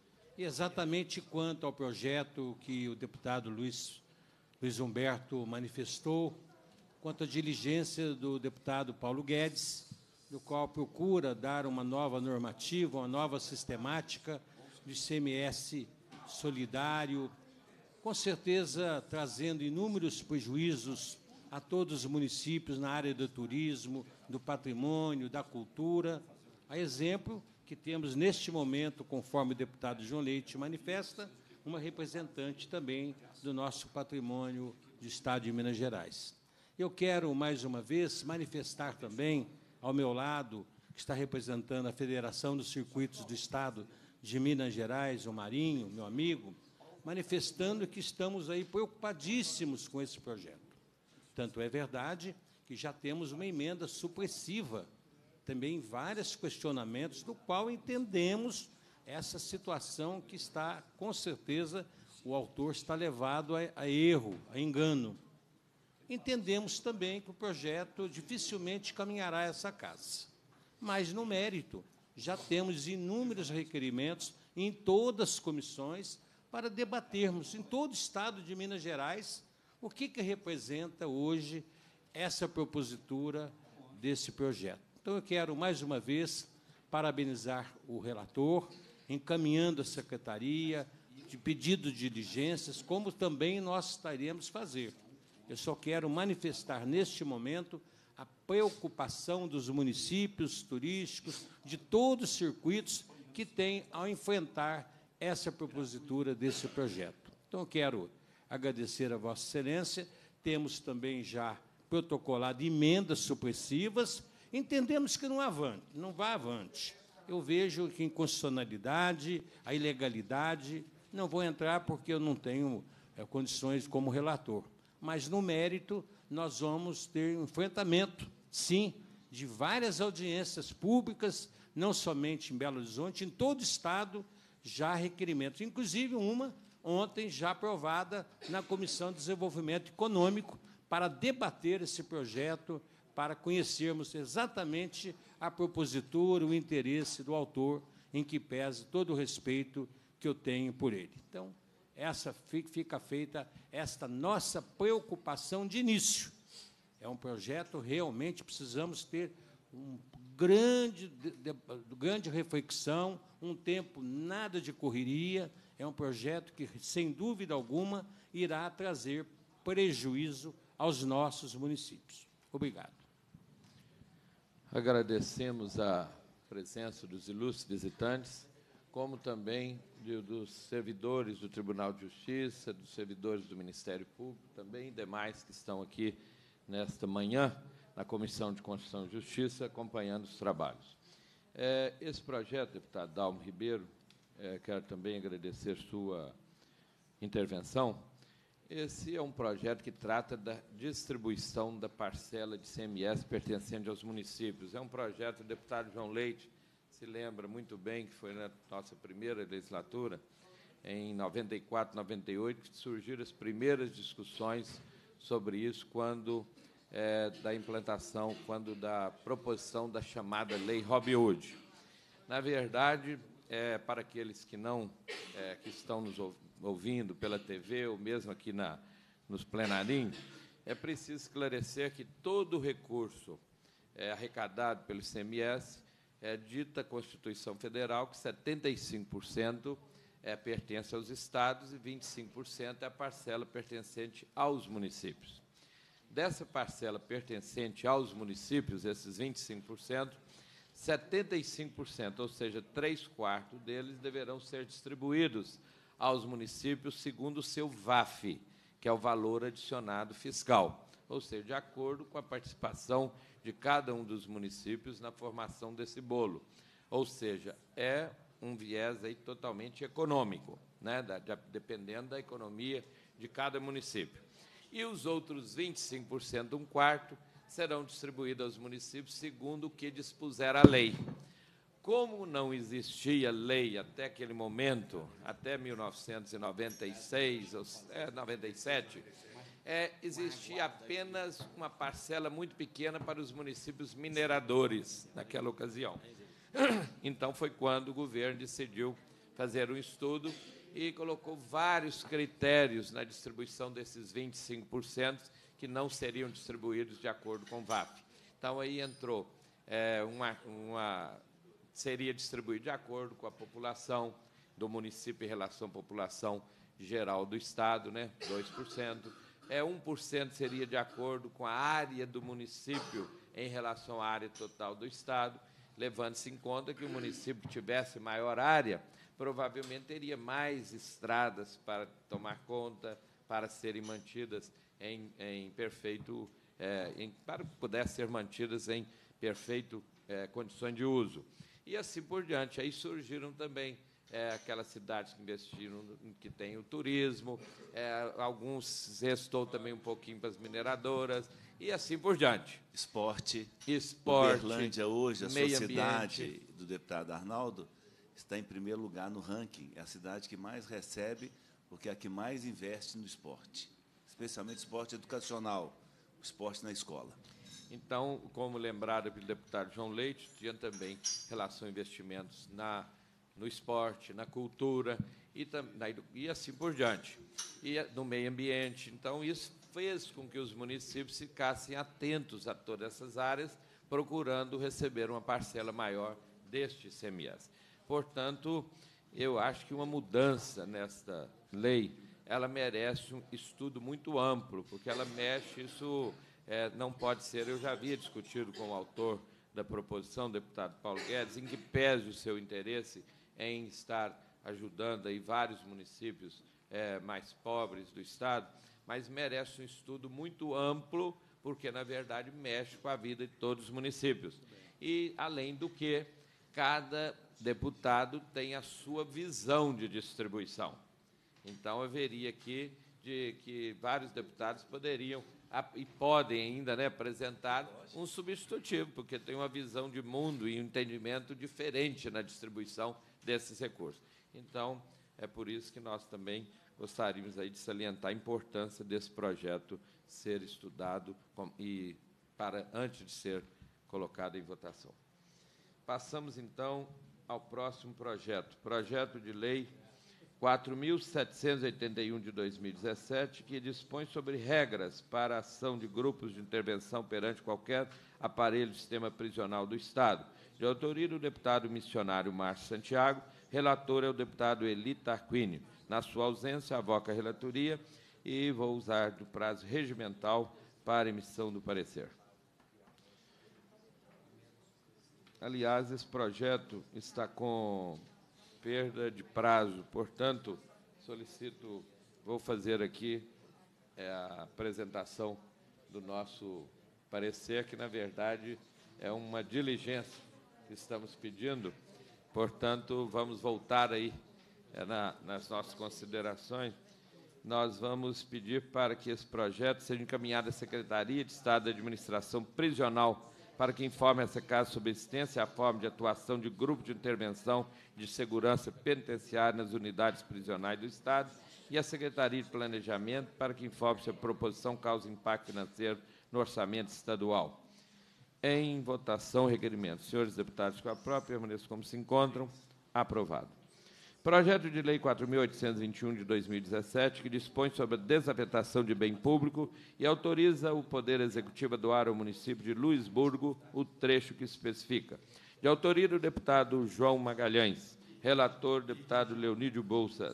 S5: E exatamente quanto ao projeto que o deputado Luiz Humberto manifestou, quanto à diligência do deputado Paulo Guedes, do qual procura dar uma nova normativa, uma nova sistemática de ICMS solidário, com certeza trazendo inúmeros prejuízos a todos os municípios na área do turismo, do patrimônio, da cultura. A exemplo que temos neste momento, conforme o deputado João Leite manifesta, uma representante também do nosso patrimônio do Estado de Minas Gerais. Eu quero, mais uma vez, manifestar também, ao meu lado, que está representando a Federação dos Circuitos do Estado de Minas Gerais, o Marinho, meu amigo, manifestando que estamos aí preocupadíssimos com esse projeto. Tanto é verdade que já temos uma emenda supressiva, também vários questionamentos, do qual entendemos essa situação que está, com certeza, o autor está levado a erro, a engano. Entendemos também que o projeto dificilmente caminhará a essa casa. Mas, no mérito, já temos inúmeros requerimentos em todas as comissões para debatermos em todo o Estado de Minas Gerais o que representa hoje essa propositura desse projeto. Então, eu quero, mais uma vez, parabenizar o relator, encaminhando a secretaria, de pedido de diligências, como também nós estaremos fazer. Eu só quero manifestar, neste momento, a preocupação dos municípios turísticos, de todos os circuitos que têm ao enfrentar essa propositura desse projeto. Então, eu quero agradecer a Vossa Excelência. Temos também já protocolado emendas supressivas. Entendemos que não vai avante. Eu vejo que inconstitucionalidade, a ilegalidade, não vou entrar porque eu não tenho condições como relator. Mas, no mérito, nós vamos ter um enfrentamento, sim, de várias audiências públicas, não somente em Belo Horizonte, em todo o Estado, já há requerimentos. Inclusive, uma, ontem, já aprovada na Comissão de Desenvolvimento Econômico, para debater esse projeto, para conhecermos exatamente a propositura, o interesse do autor, em que pese todo o respeito que eu tenho por ele. Então, essa fica feita esta nossa preocupação de início. É um projeto, realmente, precisamos ter uma grande reflexão, um tempo nada de correria. É um projeto que, sem dúvida alguma, irá trazer prejuízo aos nossos municípios. Obrigado.
S1: Agradecemos a presença dos ilustres visitantes. como também dos servidores do Tribunal de Justiça, dos servidores do Ministério Público, também demais que estão aqui nesta manhã, na Comissão de Constituição e Justiça, acompanhando os trabalhos. Esse projeto, deputado Dalmo Ribeiro, quero também agradecer sua intervenção. Esse é um projeto que trata da distribuição da parcela de ICMS pertencente aos municípios. É um projeto, o deputado João Leite se lembra muito bem, que foi na nossa primeira legislatura, em 94, 98, que surgiram as primeiras discussões sobre isso, quando da implantação, quando da proposição da chamada Lei Robin Hood. Na verdade, para aqueles que não que estão nos ouvindo pela TV ou mesmo aqui nos plenarinhos, é preciso esclarecer que todo o recurso arrecadado pelo ICMS dita a Constituição Federal que 75% pertence aos estados e 25% é a parcela pertencente aos municípios. Dessa parcela pertencente aos municípios, esses 25%, 75%, ou seja, 3/4 deles, deverão ser distribuídos aos municípios segundo o seu VAF, que é o valor adicionado fiscal, ou seja, de acordo com a participação de cada um dos municípios na formação desse bolo. Ou seja, é um viés aí totalmente econômico, né, dependendo da economia de cada município. E os outros 25%, 1/4, serão distribuídos aos municípios segundo o que dispuser a lei. Como não existia lei até aquele momento, até 1996, 97, existia apenas uma parcela muito pequena para os municípios mineradores, naquela ocasião. Então, foi quando o governo decidiu fazer um estudo e colocou vários critérios na distribuição desses 25%, que não seriam distribuídos de acordo com o VAF. Então, aí entrou seria distribuído de acordo com a população do município em relação à população geral do Estado, né, 2%. 1% seria de acordo com a área do município em relação à área total do Estado, levando-se em conta que o município que tivesse maior área, provavelmente teria mais estradas para tomar conta, para serem mantidas em perfeito, para que pudessem ser mantidas em perfeito condições de uso. E assim por diante. Aí surgiram também aquelas cidades que investiram, que tem o turismo, alguns restou também um pouquinho para as mineradoras, e assim por diante.
S4: Esporte.
S1: Uberlândia
S4: hoje, a
S1: meio
S4: sociedade
S1: ambiente
S4: do deputado Arnaldo, está em primeiro lugar no ranking. É a cidade que mais recebe, porque é a que mais investe no esporte, especialmente esporte educacional, o esporte na escola.
S1: Então, como lembrado pelo deputado João Leite, tinha também relação a investimentos no esporte, na cultura e assim por diante, e no meio ambiente. Então, isso fez com que os municípios ficassem atentos a todas essas áreas, procurando receber uma parcela maior deste ICMS. Portanto, eu acho que uma mudança nesta lei, ela merece um estudo muito amplo, porque ela mexe, isso não pode ser, eu já havia discutido com o autor da proposição, o deputado Paulo Guedes, em que pese o seu interesse em estar ajudando aí vários municípios mais pobres do Estado, mas merece um estudo muito amplo, porque, na verdade, mexe com a vida de todos os municípios. E, além do que, cada deputado tem a sua visão de distribuição. Então, haveria aqui que vários deputados poderiam e podem ainda, né, apresentar um substitutivo, porque tem uma visão de mundo e um entendimento diferente na distribuição desses recursos. Então, é por isso que nós também gostaríamos aí de salientar a importância desse projeto ser estudado antes de ser colocado em votação. Passamos, então, ao próximo projeto, projeto de lei 4.781 de 2017, que dispõe sobre regras para a ação de grupos de intervenção perante qualquer aparelho do sistema prisional do Estado, de autoria do deputado missionário Márcio Santiago, relator é o deputado Eli Tarquínio. Na sua ausência, avoco a relatoria e vou usar do prazo regimental para emissão do parecer. Aliás, esse projeto está com perda de prazo. Portanto, solicito, vou fazer aqui a apresentação do nosso parecer, que, na verdade, é uma diligência que estamos pedindo. Portanto, vamos voltar aí nas nossas considerações. Nós vamos pedir para que esse projeto seja encaminhado à Secretaria de Estado da Administração Prisional, para que informe essa casa sobre a existência e a forma de atuação de grupo de intervenção de segurança penitenciária nas unidades prisionais do Estado, e a Secretaria de Planejamento, para que informe se a proposição causa impacto financeiro no orçamento estadual. Em votação, o requerimento. Senhores deputados, com a própria, permaneçam como se encontram. Aprovado. Projeto de Lei 4.821, de 2017, que dispõe sobre a desafetação de bem público e autoriza o Poder Executivo a doar ao município de Luisburgo o trecho que especifica. De autoria do deputado João Magalhães. Relator, deputado Leonídio Bolsas.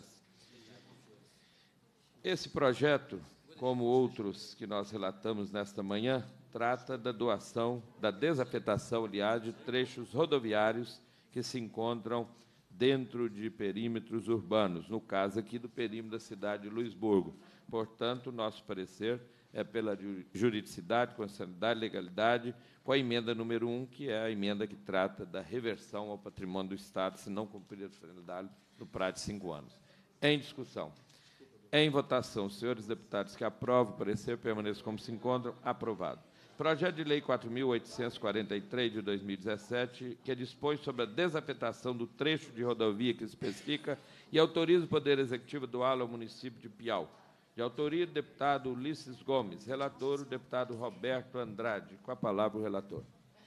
S1: Esse projeto, como outros que nós relatamos nesta manhã, trata da doação, da desafetação, aliás, de trechos rodoviários que se encontram dentro de perímetros urbanos, no caso aqui do perímetro da cidade de Luisburgo. Portanto, nosso parecer é pela juridicidade, constitucionalidade e legalidade, com a emenda número 1, que é a emenda que trata da reversão ao patrimônio do Estado, se não cumprir a finalidade no prazo de 5 anos. Em discussão. Em votação, senhores deputados que aprovam o parecer, permaneçam como se encontram. Aprovado. Projeto de Lei 4.843, de 2017, que dispõe sobre a desafetação do trecho de rodovia que especifica e autoriza o Poder Executivo a doá-lo ao município de Piau. De autoria do deputado Ulisses Gomes. Relator, o deputado Roberto Andrade. Com a palavra, o relator.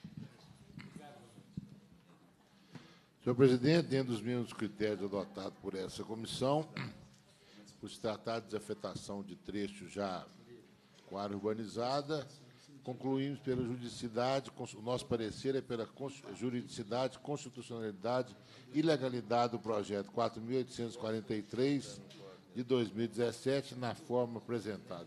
S3: Senhor presidente, dentro dos mesmos critérios adotados por essa comissão, por se tratar de desafetação de trechos já com área urbanizada, concluímos pela juridicidade, o nosso parecer é pela juridicidade, constitucionalidade e legalidade do projeto 4.843, de 2017, na forma apresentada.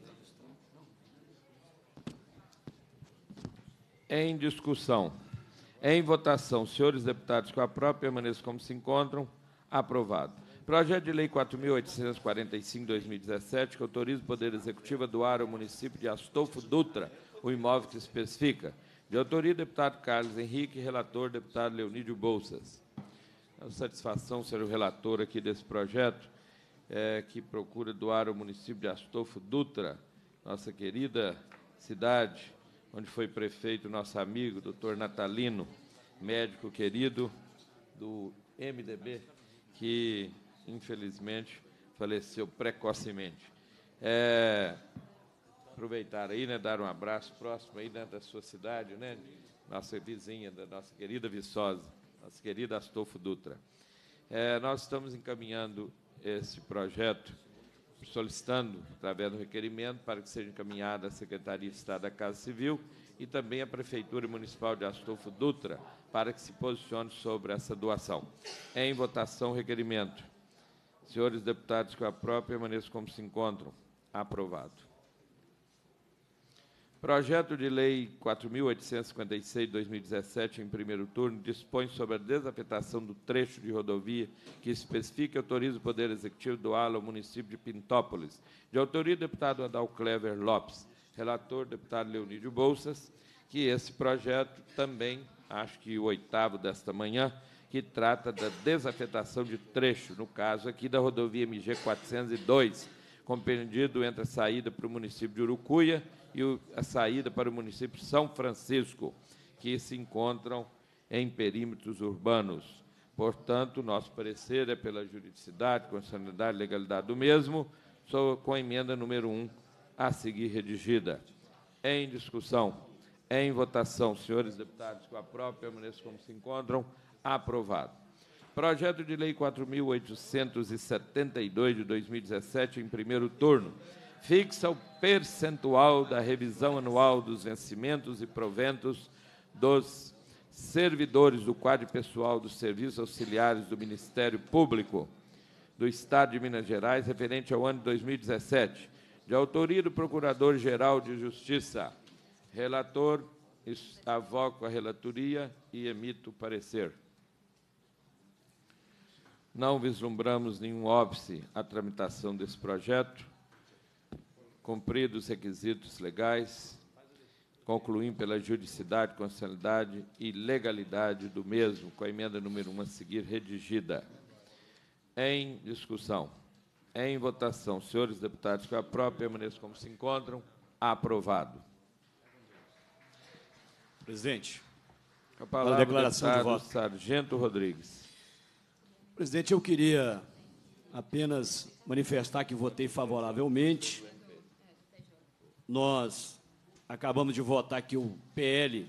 S1: Em discussão. Em votação, senhores deputados que aprovam, permaneçam como se encontram. Aprovado. Projeto de Lei 4.845, 2017, que autoriza o Poder Executivo a doar ao município de Astolfo Dutra o imóvel que especifica. De autoria do deputado Carlos Henrique, relator, deputado Leonídio Bolsas. É uma satisfação ser o relator aqui desse projeto, que procura doar ao município de Astolfo Dutra, nossa querida cidade, onde foi prefeito nosso amigo, doutor Natalino, médico querido do MDB, que, infelizmente, faleceu precocemente. Aproveitar aí, né, dar um abraço próximo aí, né, da sua cidade, né, nossa vizinha, da nossa querida Viçosa, nossa querida Astolfo Dutra. Nós estamos encaminhando esse projeto, solicitando, através do requerimento, para que seja encaminhado à Secretaria de Estado da Casa Civil e também à Prefeitura Municipal de Astolfo Dutra, para que se posicione sobre essa doação. Em votação, o requerimento. Senhores deputados que aprovam, permaneçam como se encontram. Aprovado. Projeto de Lei 4.856, de 2017, em primeiro turno, dispõe sobre a desafetação do trecho de rodovia que especifica e autoriza o Poder Executivo doá-lo ao município de Pintópolis. De autoria do deputado Adal Clever Lopes. Relator, deputado Leonídio Bolsas, que esse projeto também, acho que o 8º desta manhã, que trata da desafetação de trecho, no caso aqui da rodovia MG 402, compreendido entre a saída para o município de Urucuia e a saída para o município de São Francisco, que se encontram em perímetros urbanos. Portanto, nosso parecer é pela juridicidade, constitucionalidade e legalidade do mesmo, com a emenda número 1 a seguir redigida. Em discussão. Em votação, senhores deputados que aprovam, permaneçam como se encontram. Aprovado. Projeto de Lei 4.872, de 2017, em primeiro turno, fixa o percentual da revisão anual dos vencimentos e proventos dos servidores do quadro pessoal dos serviços auxiliares do Ministério Público do Estado de Minas Gerais, referente ao ano de 2017, de autoria do Procurador-Geral de Justiça. Relator, avoco a relatoria e emito o parecer. Não vislumbramos nenhum óbice à tramitação desse projeto. Cumpridos os requisitos legais, concluindo pela juridicidade, constitucionalidade e legalidade do mesmo, com a emenda número 1 a seguir redigida. Em discussão. Em votação. Senhores deputados que aprovam, permaneçam como se encontram. Aprovado.
S2: Presidente,
S1: Com a palavra,
S2: a declaração de
S1: deputado
S2: voto.
S1: Sargento Rodrigues.
S2: Presidente, eu queria apenas manifestar que votei favoravelmente. Nós acabamos de votar aqui o PL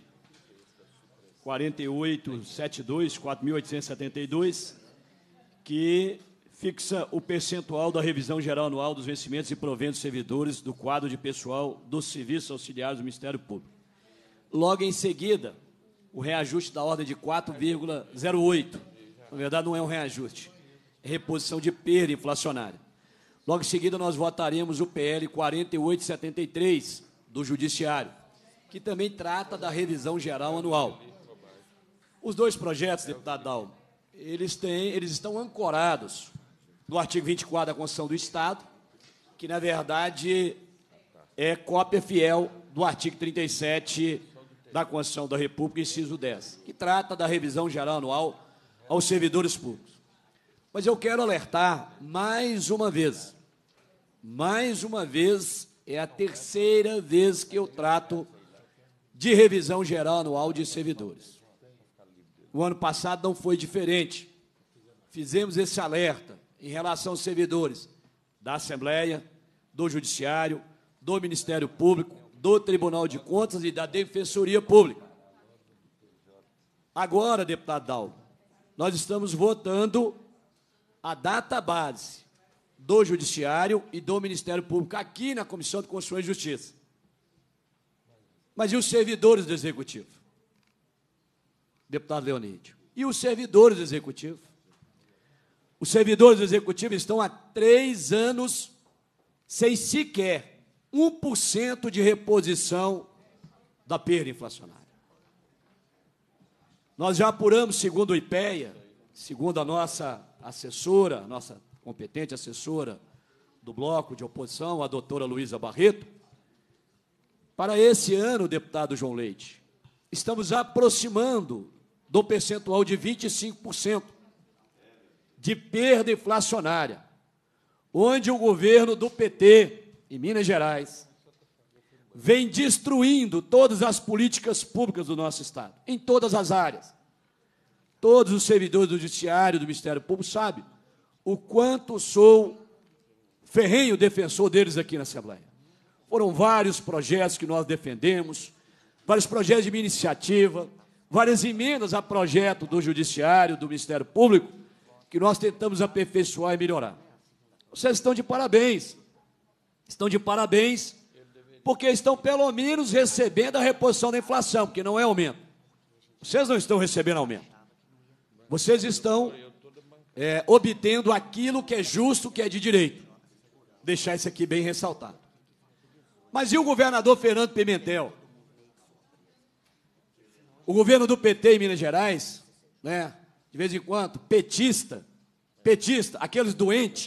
S2: 4872, 4.872, que fixa o percentual da revisão geral anual dos vencimentos e proventos dos servidores do quadro de pessoal dos serviços auxiliares do Ministério Público. Logo em seguida, o reajuste da ordem de 4,08. Na verdade, não é um reajuste, é reposição de perda inflacionária. Logo em seguida, nós votaremos o PL 4873 do Judiciário, que também trata da revisão geral anual. Os dois projetos, deputado Dalmo, eles estão ancorados no artigo 24 da Constituição do Estado, que, na verdade, é cópia fiel do artigo 37 da Constituição da República, inciso 10, que trata da revisão geral anual aos servidores públicos. Mas eu quero alertar mais uma vez, é a terceira vez que eu trato de revisão geral anual de servidores. O ano passado não foi diferente. Fizemos esse alerta em relação aos servidores da Assembleia, do Judiciário, do Ministério Público, do Tribunal de Contas e da Defensoria Pública. Agora, deputado Dalmo, nós estamos votando a database do Judiciário e do Ministério Público aqui na Comissão de Constituição e Justiça. Mas e os servidores do Executivo? Deputado Leonídio. E os servidores do Executivo? Os servidores do Executivo estão há 3 anos sem sequer 1% de reposição da perda inflacionária. Nós já apuramos, segundo o IPEA, segundo a nossa assessora, a nossa competente assessora do bloco de oposição, a doutora Luísa Barreto, para esse ano, deputado João Leite, estamos aproximando do percentual de 25% de perda inflacionária, onde o governo do PT, em Minas Gerais, vem destruindo todas as políticas públicas do nosso Estado, em todas as áreas. Todos os servidores do Judiciário, do Ministério Público, sabem o quanto sou ferrenho defensor deles aqui na Assembleia. Foram vários projetos que nós defendemos, vários projetos de minha iniciativa, várias emendas a projeto do Judiciário, do Ministério Público, que nós tentamos aperfeiçoar e melhorar. Vocês estão de parabéns. Estão de parabéns porque estão, pelo menos, recebendo a reposição da inflação, porque não é aumento. Vocês não estão recebendo aumento. Vocês estão obtendo aquilo que é justo, que é de direito. Deixar isso aqui bem ressaltado. Mas e o governador Fernando Pimentel? O governo do PT em Minas Gerais, né, de vez em quando, petista, aqueles doentes.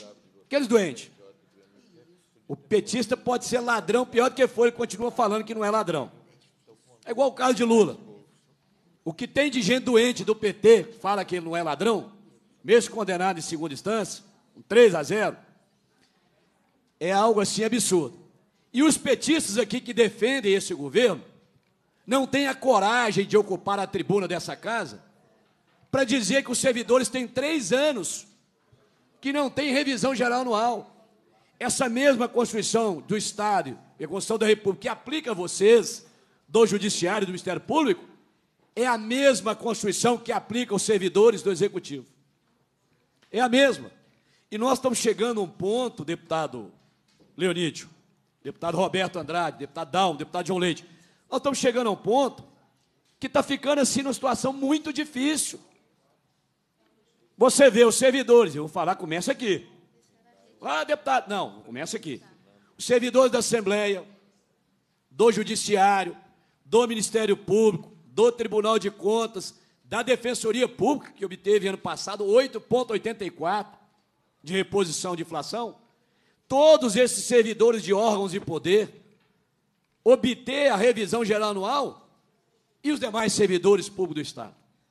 S2: O petista pode ser ladrão, pior do que foi, ele continua falando que não é ladrão. É igual o caso de Lula. O que tem de gente doente do PT, fala que ele não é ladrão, mesmo condenado em segunda instância, um 3-0, é algo assim absurdo. E os petistas aqui que defendem esse governo não têm a coragem de ocupar a tribuna dessa casa para dizer que os servidores têm 3 anos que não tem revisão geral anual. Essa mesma Constituição do Estado e a Constituição da República que aplica a vocês, do Judiciário e do Ministério Público, é a mesma Constituição que aplica aos servidores do Executivo. É a mesma. E nós estamos chegando a um ponto, deputado Leonídio, deputado Roberto Andrade, deputado Dalmo, deputado João Leite, nós estamos chegando a um ponto que está ficando assim numa situação muito difícil. Você vê os servidores, eu vou falar, começa aqui. Ah, deputado, não, começa aqui. Os servidores da Assembleia, do Judiciário, do Ministério Público, do Tribunal de Contas, da Defensoria Pública, que obteve ano passado 8,84 de reposição de inflação, todos esses servidores de órgãos de poder obter a revisão geral anual e os demais servidores públicos do Estado.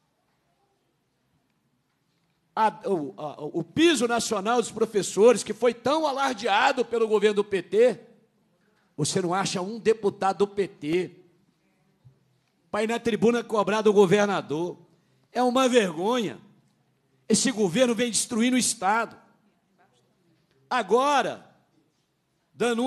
S2: O piso nacional dos professores, que foi tão alardeado pelo governo do PT, você não acha um deputado do PT para ir na tribuna cobrar do governador. É uma vergonha. Esse governo vem destruindo o Estado. Agora, dando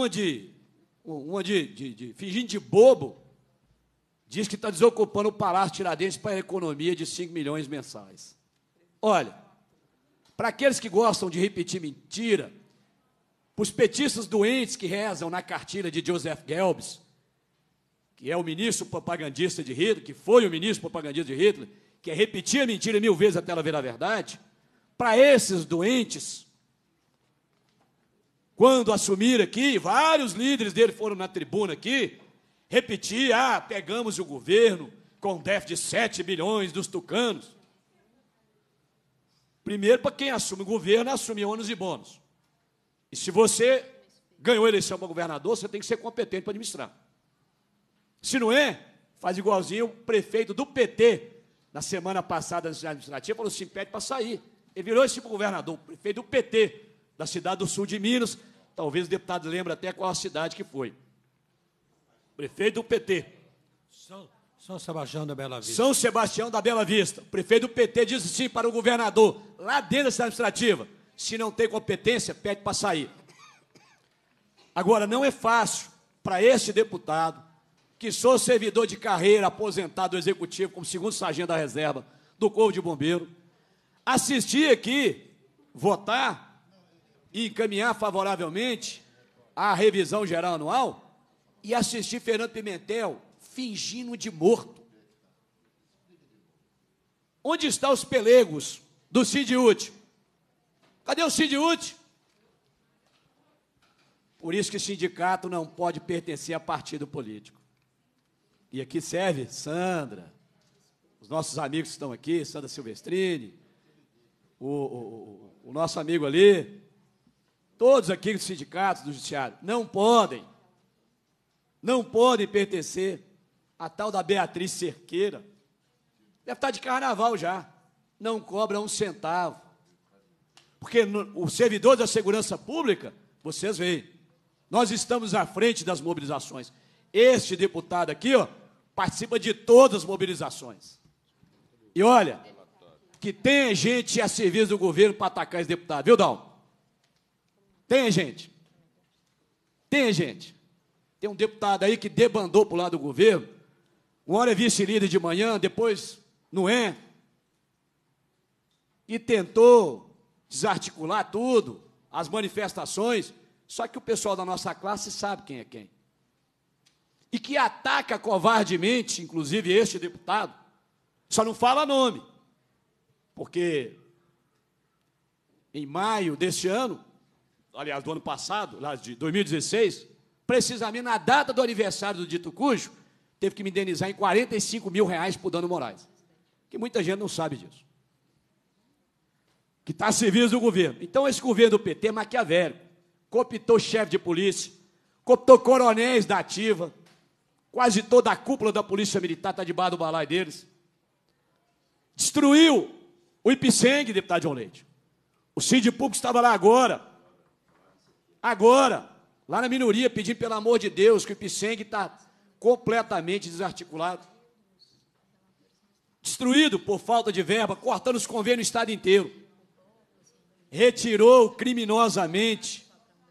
S2: fingindo de bobo, diz que está desocupando o Palácio Tiradentes para a economia de 5 milhões mensais. Olha, para aqueles que gostam de repetir mentira, para os petistas doentes que rezam na cartilha de Joseph Goebbels, que é o ministro propagandista de Hitler, que foi o ministro propagandista de Hitler, que é repetir a mentira 1000 vezes até ela virar verdade, para esses doentes, quando assumiram aqui, vários líderes dele foram na tribuna aqui, repetir, pegamos o governo com déficit de 7 bilhões dos tucanos. Primeiro, para quem assume o governo, assume ônus e bônus. E se você ganhou a eleição para governador, você tem que ser competente para administrar. Se não é, faz igualzinho o prefeito do PT, na semana passada, na cidade administrativa, falou assim, pede para sair. Ele virou esse governador, o prefeito do PT, da cidade do sul de Minas, talvez o deputado lembre até qual a cidade que foi. Prefeito do PT.
S5: São Sebastião da Bela Vista.
S2: São Sebastião da Bela Vista. O prefeito do PT disse sim para o governador, lá dentro da cidade administrativa, se não tem competência, pede para sair. Agora, não é fácil para este deputado, que sou servidor de carreira, aposentado do Executivo, como segundo sargento da reserva do Corpo de Bombeiro, assistir aqui, votar e encaminhar favoravelmente a revisão geral anual e assistir Fernando Pimentel fingindo de morto. Onde estão os pelegos do Cid-Ute? Cadê o Cid-Ute? Por isso que sindicato não pode pertencer a partido político. E aqui serve Sandra, os nossos amigos que estão aqui, Sandra Silvestrini, o nosso amigo ali, todos aqui dos sindicatos, do judiciário, não podem pertencer à tal da Beatriz Cerqueira. Deve estar de carnaval já, não cobra um centavo. Porque os servidores da segurança pública, vocês veem, nós estamos à frente das mobilizações. Este deputado aqui, participa de todas as mobilizações. E olha, que tem gente a serviço do governo para atacar esse deputado, viu, Dal? Tem gente. Tem gente. Tem um deputado aí que debandou para o lado do governo, uma hora é vice-líder de manhã, depois não é, e tentou desarticular tudo, as manifestações, só que o pessoal da nossa classe sabe quem é quem. E que ataca covardemente, inclusive este deputado, só não fala nome, porque em maio deste ano, aliás, do ano passado, lá de 2016, precisamente na data do aniversário do dito cujo, teve que me indenizar em R$45 mil por dano morais, que muita gente não sabe disso, que está a serviço do governo. Então, esse governo do PT é maquiavélico, cooptou chefe de polícia, cooptou coronéis da ativa, quase toda a cúpula da polícia militar está debaixo do balaio deles, destruiu o Ipseng, deputado João Leite. O Cid Público estava lá agora, lá na minoria, pedindo pelo amor de Deus, que o Ipseng está completamente desarticulado, destruído por falta de verba, cortando os convênios no estado inteiro, retirou criminosamente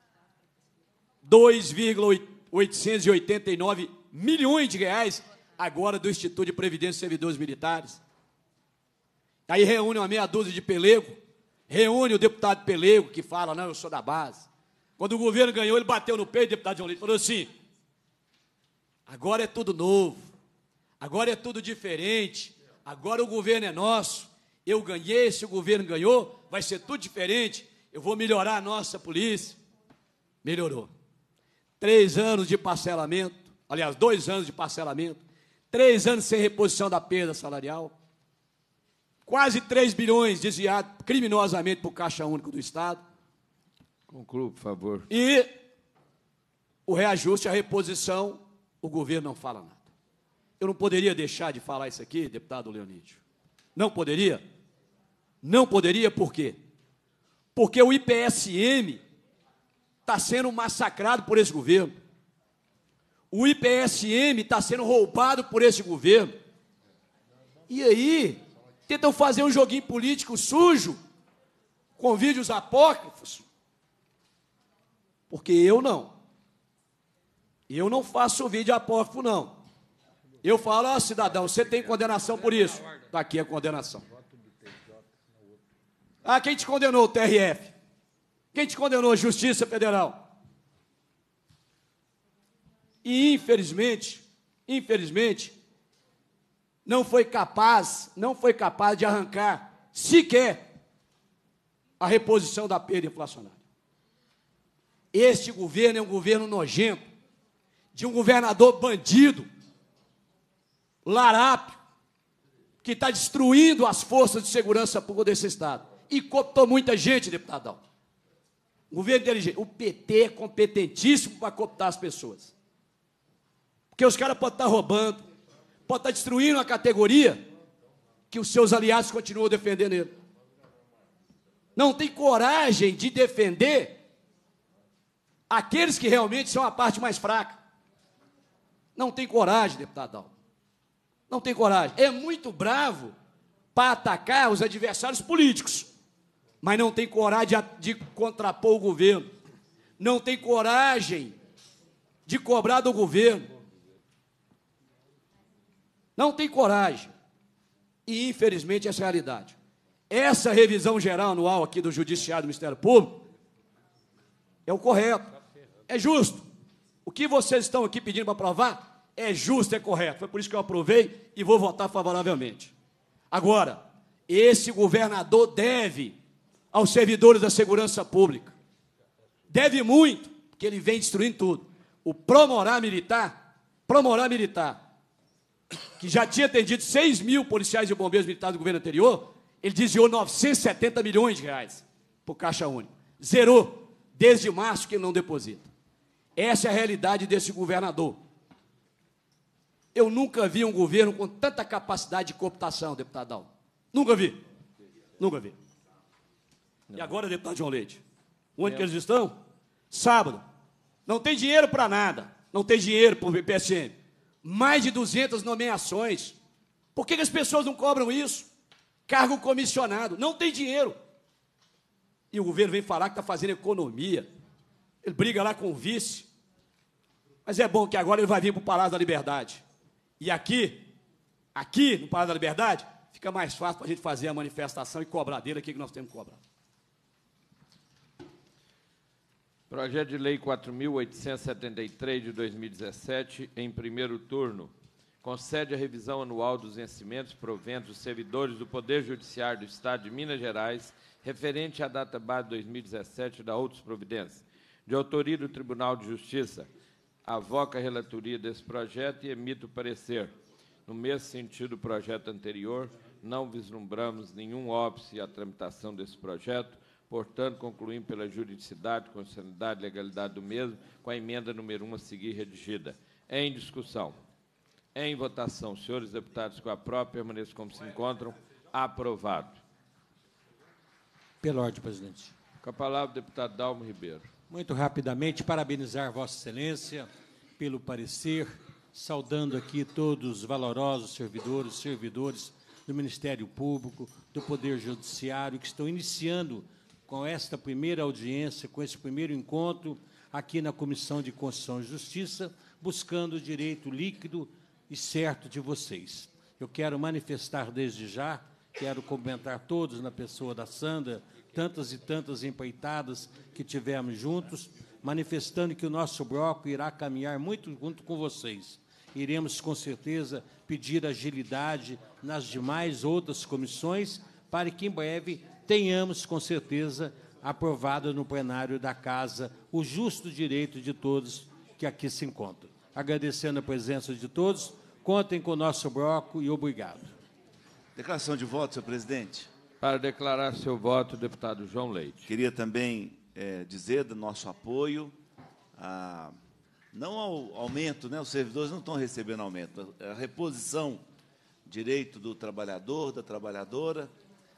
S2: 2,889 milhões de reais agora do Instituto de Previdência dos Servidores Militares. Aí reúne uma meia dúzia de pelego, reúne o deputado pelego que fala, não, eu sou da base. Quando o governo ganhou, ele bateu no peito, o deputado João Leite, falou assim, agora é tudo novo, agora é tudo diferente, agora o governo é nosso, eu ganhei, se o governo ganhou, vai ser tudo diferente, eu vou melhorar a nossa polícia. Melhorou. 3 anos de parcelamento, aliás, 2 anos de parcelamento, 3 anos sem reposição da perda salarial, quase 3 bilhões desviados criminosamente para o Caixa Único do Estado.
S1: Conclua, por favor.
S2: E o reajuste, a reposição, o governo não fala nada. Eu não poderia deixar de falar isso aqui, deputado Leonídio. Não poderia? Não poderia, por quê? Porque o IPSM está sendo massacrado por esse governo. O IPSM está sendo roubado por esse governo. E aí, tentam fazer um joguinho político sujo, com vídeos apócrifos. Porque eu não. Eu não faço vídeo apócrifo, não. Eu falo, ó, cidadão, você tem condenação por isso. Está aqui a condenação. Ah, quem te condenou, o TRF? Quem te condenou, a Justiça Federal? E, infelizmente, não foi capaz de arrancar sequer a reposição da perda inflacionária. Este governo é um governo nojento, de um governador bandido, larápio, que está destruindo as forças de segurança pública desse Estado. E cooptou muita gente, deputadão. Governo inteligente. O PT é competentíssimo para cooptar as pessoas. Porque os caras podem estar roubando, podem estar destruindo a categoria que os seus aliados continuam defendendo ele. Não tem coragem de defender aqueles que realmente são a parte mais fraca. Não tem coragem, deputadão. Não tem coragem. É muito bravo para atacar os adversários políticos, mas não tem coragem de contrapor o governo. Não tem coragem de cobrar do governo. Não tem coragem. E, infelizmente, essa é a realidade. Essa revisão geral anual aqui do Judiciário do Ministério Público é o correto, é justo. O que vocês estão aqui pedindo para aprovar é justo, é correto. Foi por isso que eu aprovei e vou votar favoravelmente. Agora, esse governador deve aos servidores da segurança pública. Deve muito, porque ele vem destruindo tudo. O Promorá Militar, que já tinha atendido 6 mil policiais e bombeiros militares do governo anterior, ele desviou 970 milhões de reais para o Caixa Único. Zerou, desde março que ele não deposita. Essa é a realidade desse governador. Eu nunca vi um governo com tanta capacidade de cooptação, deputadão. Nunca vi. Nunca vi. E agora, deputado João Leite, onde que eles estão? Sábado. Não tem dinheiro para nada. Não tem dinheiro para o IPSM. Mais de 200 nomeações. Por que as pessoas não cobram isso? Cargo comissionado. Não tem dinheiro. E o governo vem falar que está fazendo economia. Ele briga lá com o vice. Mas é bom que agora ele vai vir para o Palácio da Liberdade. E aqui no Palácio da Liberdade, fica mais fácil para a gente fazer a manifestação e cobrar dele aqui que nós temos que cobrar.
S1: Projeto de Lei 4.873, de 2017, em primeiro turno, concede a revisão anual dos vencimentos proventos dos servidores do Poder Judiciário do Estado de Minas Gerais, referente à data base 2017 da outras providências. De autoria do Tribunal de Justiça, avoca a relatoria desse projeto e emite o parecer. No mesmo sentido do projeto anterior, não vislumbramos nenhum óbice à tramitação desse projeto, portanto, concluímos pela juridicidade, constitucionalidade e legalidade do mesmo, com a emenda número 1 a seguir redigida. Em discussão. Em votação. Senhores deputados, com a própria, permaneçam como se encontram. Aprovado.
S5: Pela ordem, presidente.
S1: Com a palavra, o deputado Dalmo Ribeiro.
S5: Muito rapidamente, parabenizar Vossa Excelência pelo parecer, saudando aqui todos os valorosos servidores do Ministério Público, do Poder Judiciário, que estão iniciando com esta primeira audiência, com esse primeiro encontro, aqui na Comissão de Constituição e Justiça, buscando o direito líquido e certo de vocês. Eu quero manifestar desde já, quero cumprimentar todos na pessoa da Sandra, tantas e tantas empreitadas que tivemos juntos, manifestando que o nosso bloco irá caminhar muito junto com vocês. Iremos, com certeza, pedir agilidade nas demais outras comissões, para que, em breve, tenhamos, com certeza, aprovado no plenário da Casa o justo direito de todos que aqui se encontram. Agradecendo a presença de todos, contem com o nosso bloco e obrigado.
S4: Declaração de voto, senhor presidente.
S1: Para declarar seu voto, o deputado João Leite.
S4: Queria também dizer do nosso apoio, não ao aumento, né? Os servidores não estão recebendo aumento, a reposição, direito do trabalhador, da trabalhadora,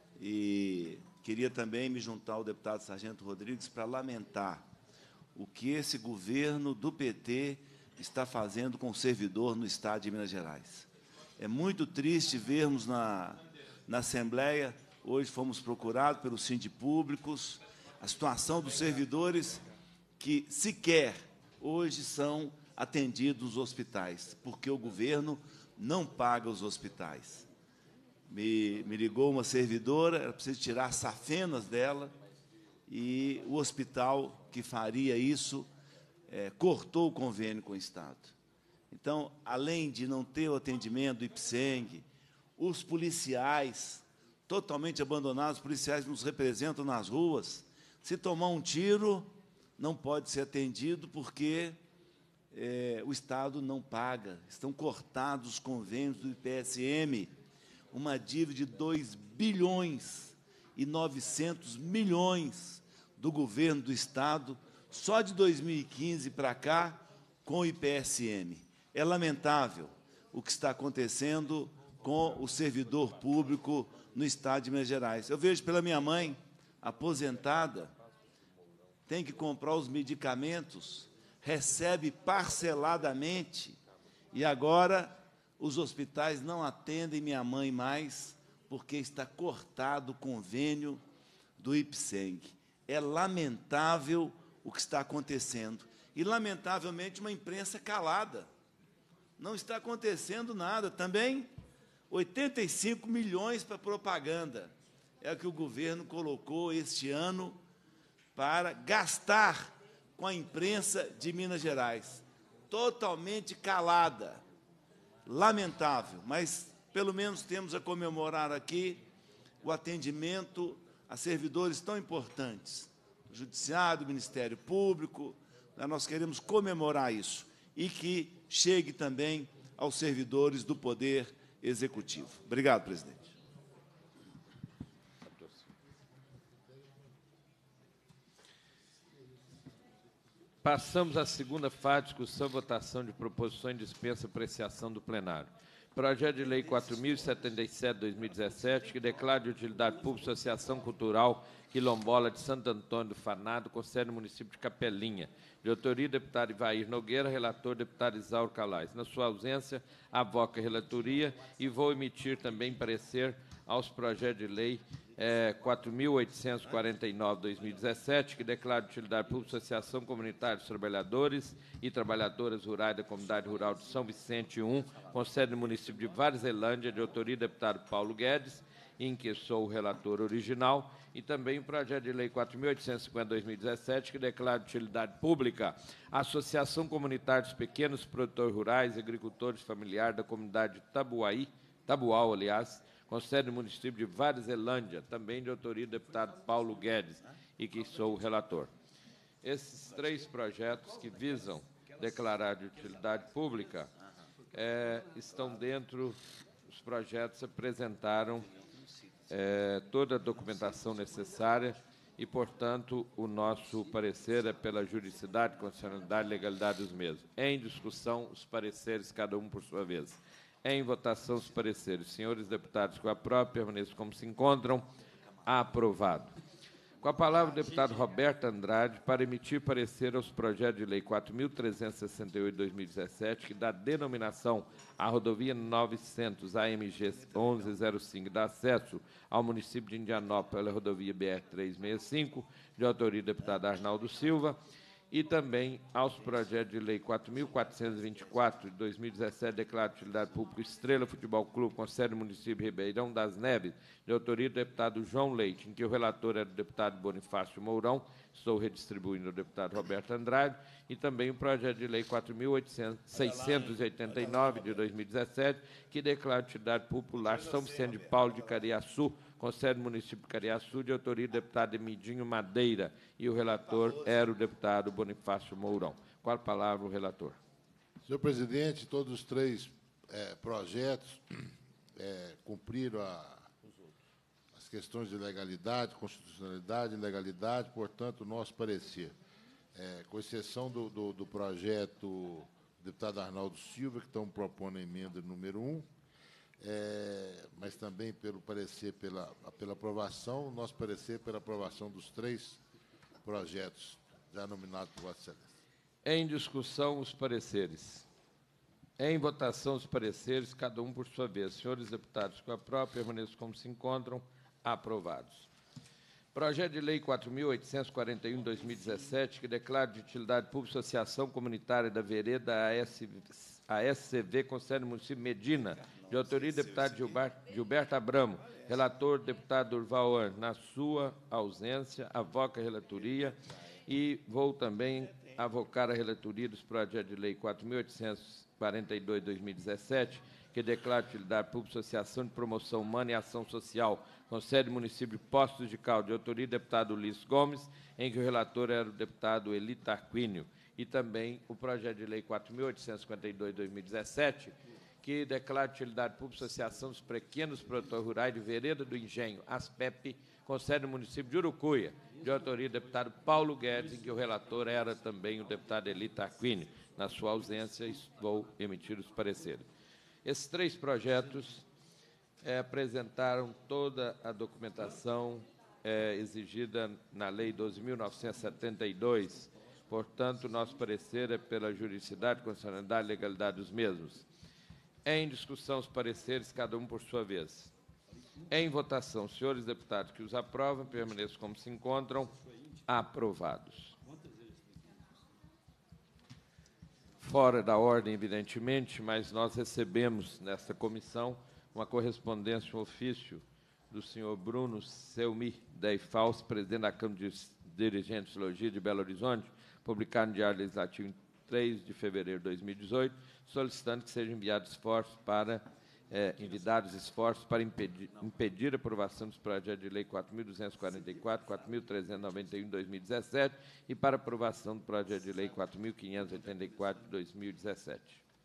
S4: e queria também me juntar ao deputado Sargento Rodrigues para lamentar o que esse governo do PT está fazendo com o servidor no Estado de Minas Gerais. É muito triste vermos na Assembleia, hoje fomos procurados pelos sindipúblicos, a situação dos servidores que sequer hoje são atendidos nos hospitais, porque o governo não paga os hospitais. Me ligou uma servidora, ela precisa tirar as safenas dela, e o hospital que faria isso cortou o convênio com o Estado. Então, além de não ter o atendimento do IPSENG, os policiais, totalmente abandonados, os policiais nos representam nas ruas, se tomar um tiro, não pode ser atendido porque o Estado não paga, estão cortados os convênios do IPSM, uma dívida de 2 bilhões e 900 milhões do governo do Estado, só de 2015 para cá, com o IPSM. É lamentável o que está acontecendo com o servidor público no Estado de Minas Gerais. Eu vejo pela minha mãe, aposentada, tem que comprar os medicamentos, recebe parceladamente, e agora os hospitais não atendem minha mãe mais, porque está cortado o convênio do IPSENG. É lamentável o que está acontecendo. E, lamentavelmente, uma imprensa calada. Não está acontecendo nada. Também, 85 milhões para propaganda. É o que o governo colocou este ano para gastar com a imprensa de Minas Gerais. Totalmente calada. Lamentável, mas pelo menos temos a comemorar aqui o atendimento a servidores tão importantes, o Judiciário, o Ministério Público. Nós queremos comemorar isso e que chegue também aos servidores do Poder Executivo. Obrigado, presidente.
S1: Passamos à segunda fase, discussão e votação de proposições de dispensa e apreciação do plenário. Projeto de Lei 4.077/2017, que declara de utilidade pública a Associação Cultural Quilombola de Santo Antônio do Fanado, concede no município de Capelinha. De autoria, deputado Ivair Nogueira, relator, deputado Isauro Calais. Na sua ausência, avoco a relatoria e vou emitir também parecer aos projetos de lei 4.849/2017, que declara de utilidade pública a Associação Comunitária dos Trabalhadores e Trabalhadoras Rurais da Comunidade Rural de São Vicente I, com sede no município de Varzelândia, de autoria do deputado Paulo Guedes, em que sou o relator original, e também o projeto de lei 4.850/2017, que declara de utilidade pública a Associação Comunitária dos Pequenos Produtores Rurais e Agricultores Familiares da Comunidade Tabual, com sede no município de Varzelândia, também de autoria do deputado Paulo Guedes, e que sou o relator. Esses três projetos que visam declarar de utilidade pública estão dentro dos projetos que apresentaram toda a documentação necessária e, portanto, o nosso parecer é pela juridicidade, constitucionalidade e legalidade dos mesmos. Em discussão, os pareceres, cada um por sua vez. Em votação, os pareceres. Senhores deputados, com a própria permaneçam como se encontram. Aprovado. Com a palavra, o deputado Roberto Andrade, para emitir parecer aos projetos de lei 4.368/2017, que dá denominação à rodovia 900 AMG 1105, dá acesso ao município de Indianópolis pela rodovia BR-365, de autoria do deputado Arnaldo Silva, e também aos projetos de lei 4.424, de 2017, declara de utilidade pública Estrela Futebol Clube, com sede no município de Ribeirão das Neves, de autoria do deputado João Leite, em que o relator era o deputado Bonifácio Mourão, estou redistribuindo ao deputado Roberto Andrade, e também o projeto de lei 4.689, de 2017, que declara de utilidade popular São Vicente de Paulo de Cariaçu, com sede no município de Cariaçu, de autoria do deputado Emidinho Madeira, e o relator era o deputado Bonifácio Mourão. Com a palavra, o relator.
S3: Senhor presidente, todos os três projetos cumpriram as questões de legalidade, constitucionalidade, legalidade, portanto, o nosso parecer, com exceção do projeto do deputado Arnaldo Silva, que estão propondo a emenda número 1, mas também pelo parecer pela aprovação, nosso parecer pela aprovação dos 3 projetos já nominados por Vossa Excelência.
S1: Em discussão, os pareceres. Em votação, os pareceres, cada um por sua vez. Senhores deputados, com a própria, permaneçam como se encontram. Aprovados. Projeto de Lei 4.841, de 2017, que declara de utilidade pública a Associação Comunitária da Vereda, a SCV, concerne o município Medina, de autoria do deputado Gilberto Abramo, relator, deputado Durval An. Na sua ausência, avoca a relatoria e vou também avocar a relatoria dos projetos de Lei 4.842, de 2017, que declara de utilidade pública a Associação de Promoção Humana e Ação Social, com sede no município de Poços de Caldas, de autoria do deputado Ulisses Gomes, em que o relator era o deputado Eli Tarquínio, e também o projeto de Lei 4.852, de 2017, que declara de utilidade pública a Associação dos Pequenos Produtores Rurais de Vereda do Engenho, ASPEP, com sede no município de Urucuia, de autoria do deputado Paulo Guedes, em que o relator era também o deputado Eli Tarquínio. Na sua ausência, vou emitir os pareceres. Esses 3 projetos apresentaram toda a documentação exigida na Lei 12.972, portanto, nosso parecer é pela juridicidade, constitucionalidade e legalidade dos mesmos. Em discussão, os pareceres, cada um por sua vez. Em votação, senhores deputados que os aprovam, permaneçam como se encontram. Aprovados. Fora da ordem, evidentemente, mas nós recebemos nesta comissão uma correspondência, um ofício do senhor Bruno Selmi Deifaus, presidente da Câmara de Dirigentes de Logia de Belo Horizonte, publicado no Diário Legislativo em 3 de fevereiro de 2018, solicitando que sejam enviados esforços para impedir a aprovação dos projetos de lei 4.244, 4.391 de 2017 e para aprovação do projeto de lei 4.584 de 2017.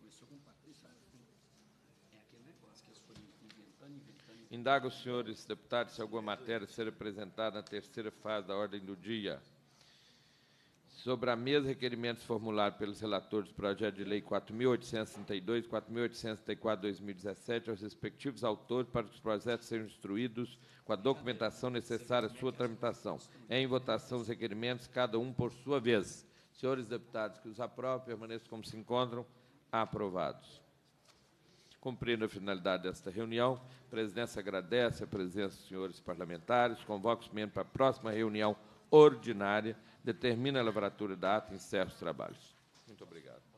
S1: Indago os senhores deputados se alguma matéria ser apresentada na terceira fase da ordem do dia. Sobre a mesa, requerimentos formulados pelos relatores do projeto de lei 4.832 e 4.834 de 2017 aos respectivos autores para que os projetos sejam instruídos com a documentação necessária à sua tramitação. Em votação, os requerimentos, cada um por sua vez. Senhores deputados que os aprovam, permaneçam como se encontram. Aprovados. Cumprindo a finalidade desta reunião, a presidência agradece a presença dos senhores parlamentares, convoca os membros para a próxima reunião ordinária, determina a lavratura da ata e encerra os trabalhos. Muito obrigado.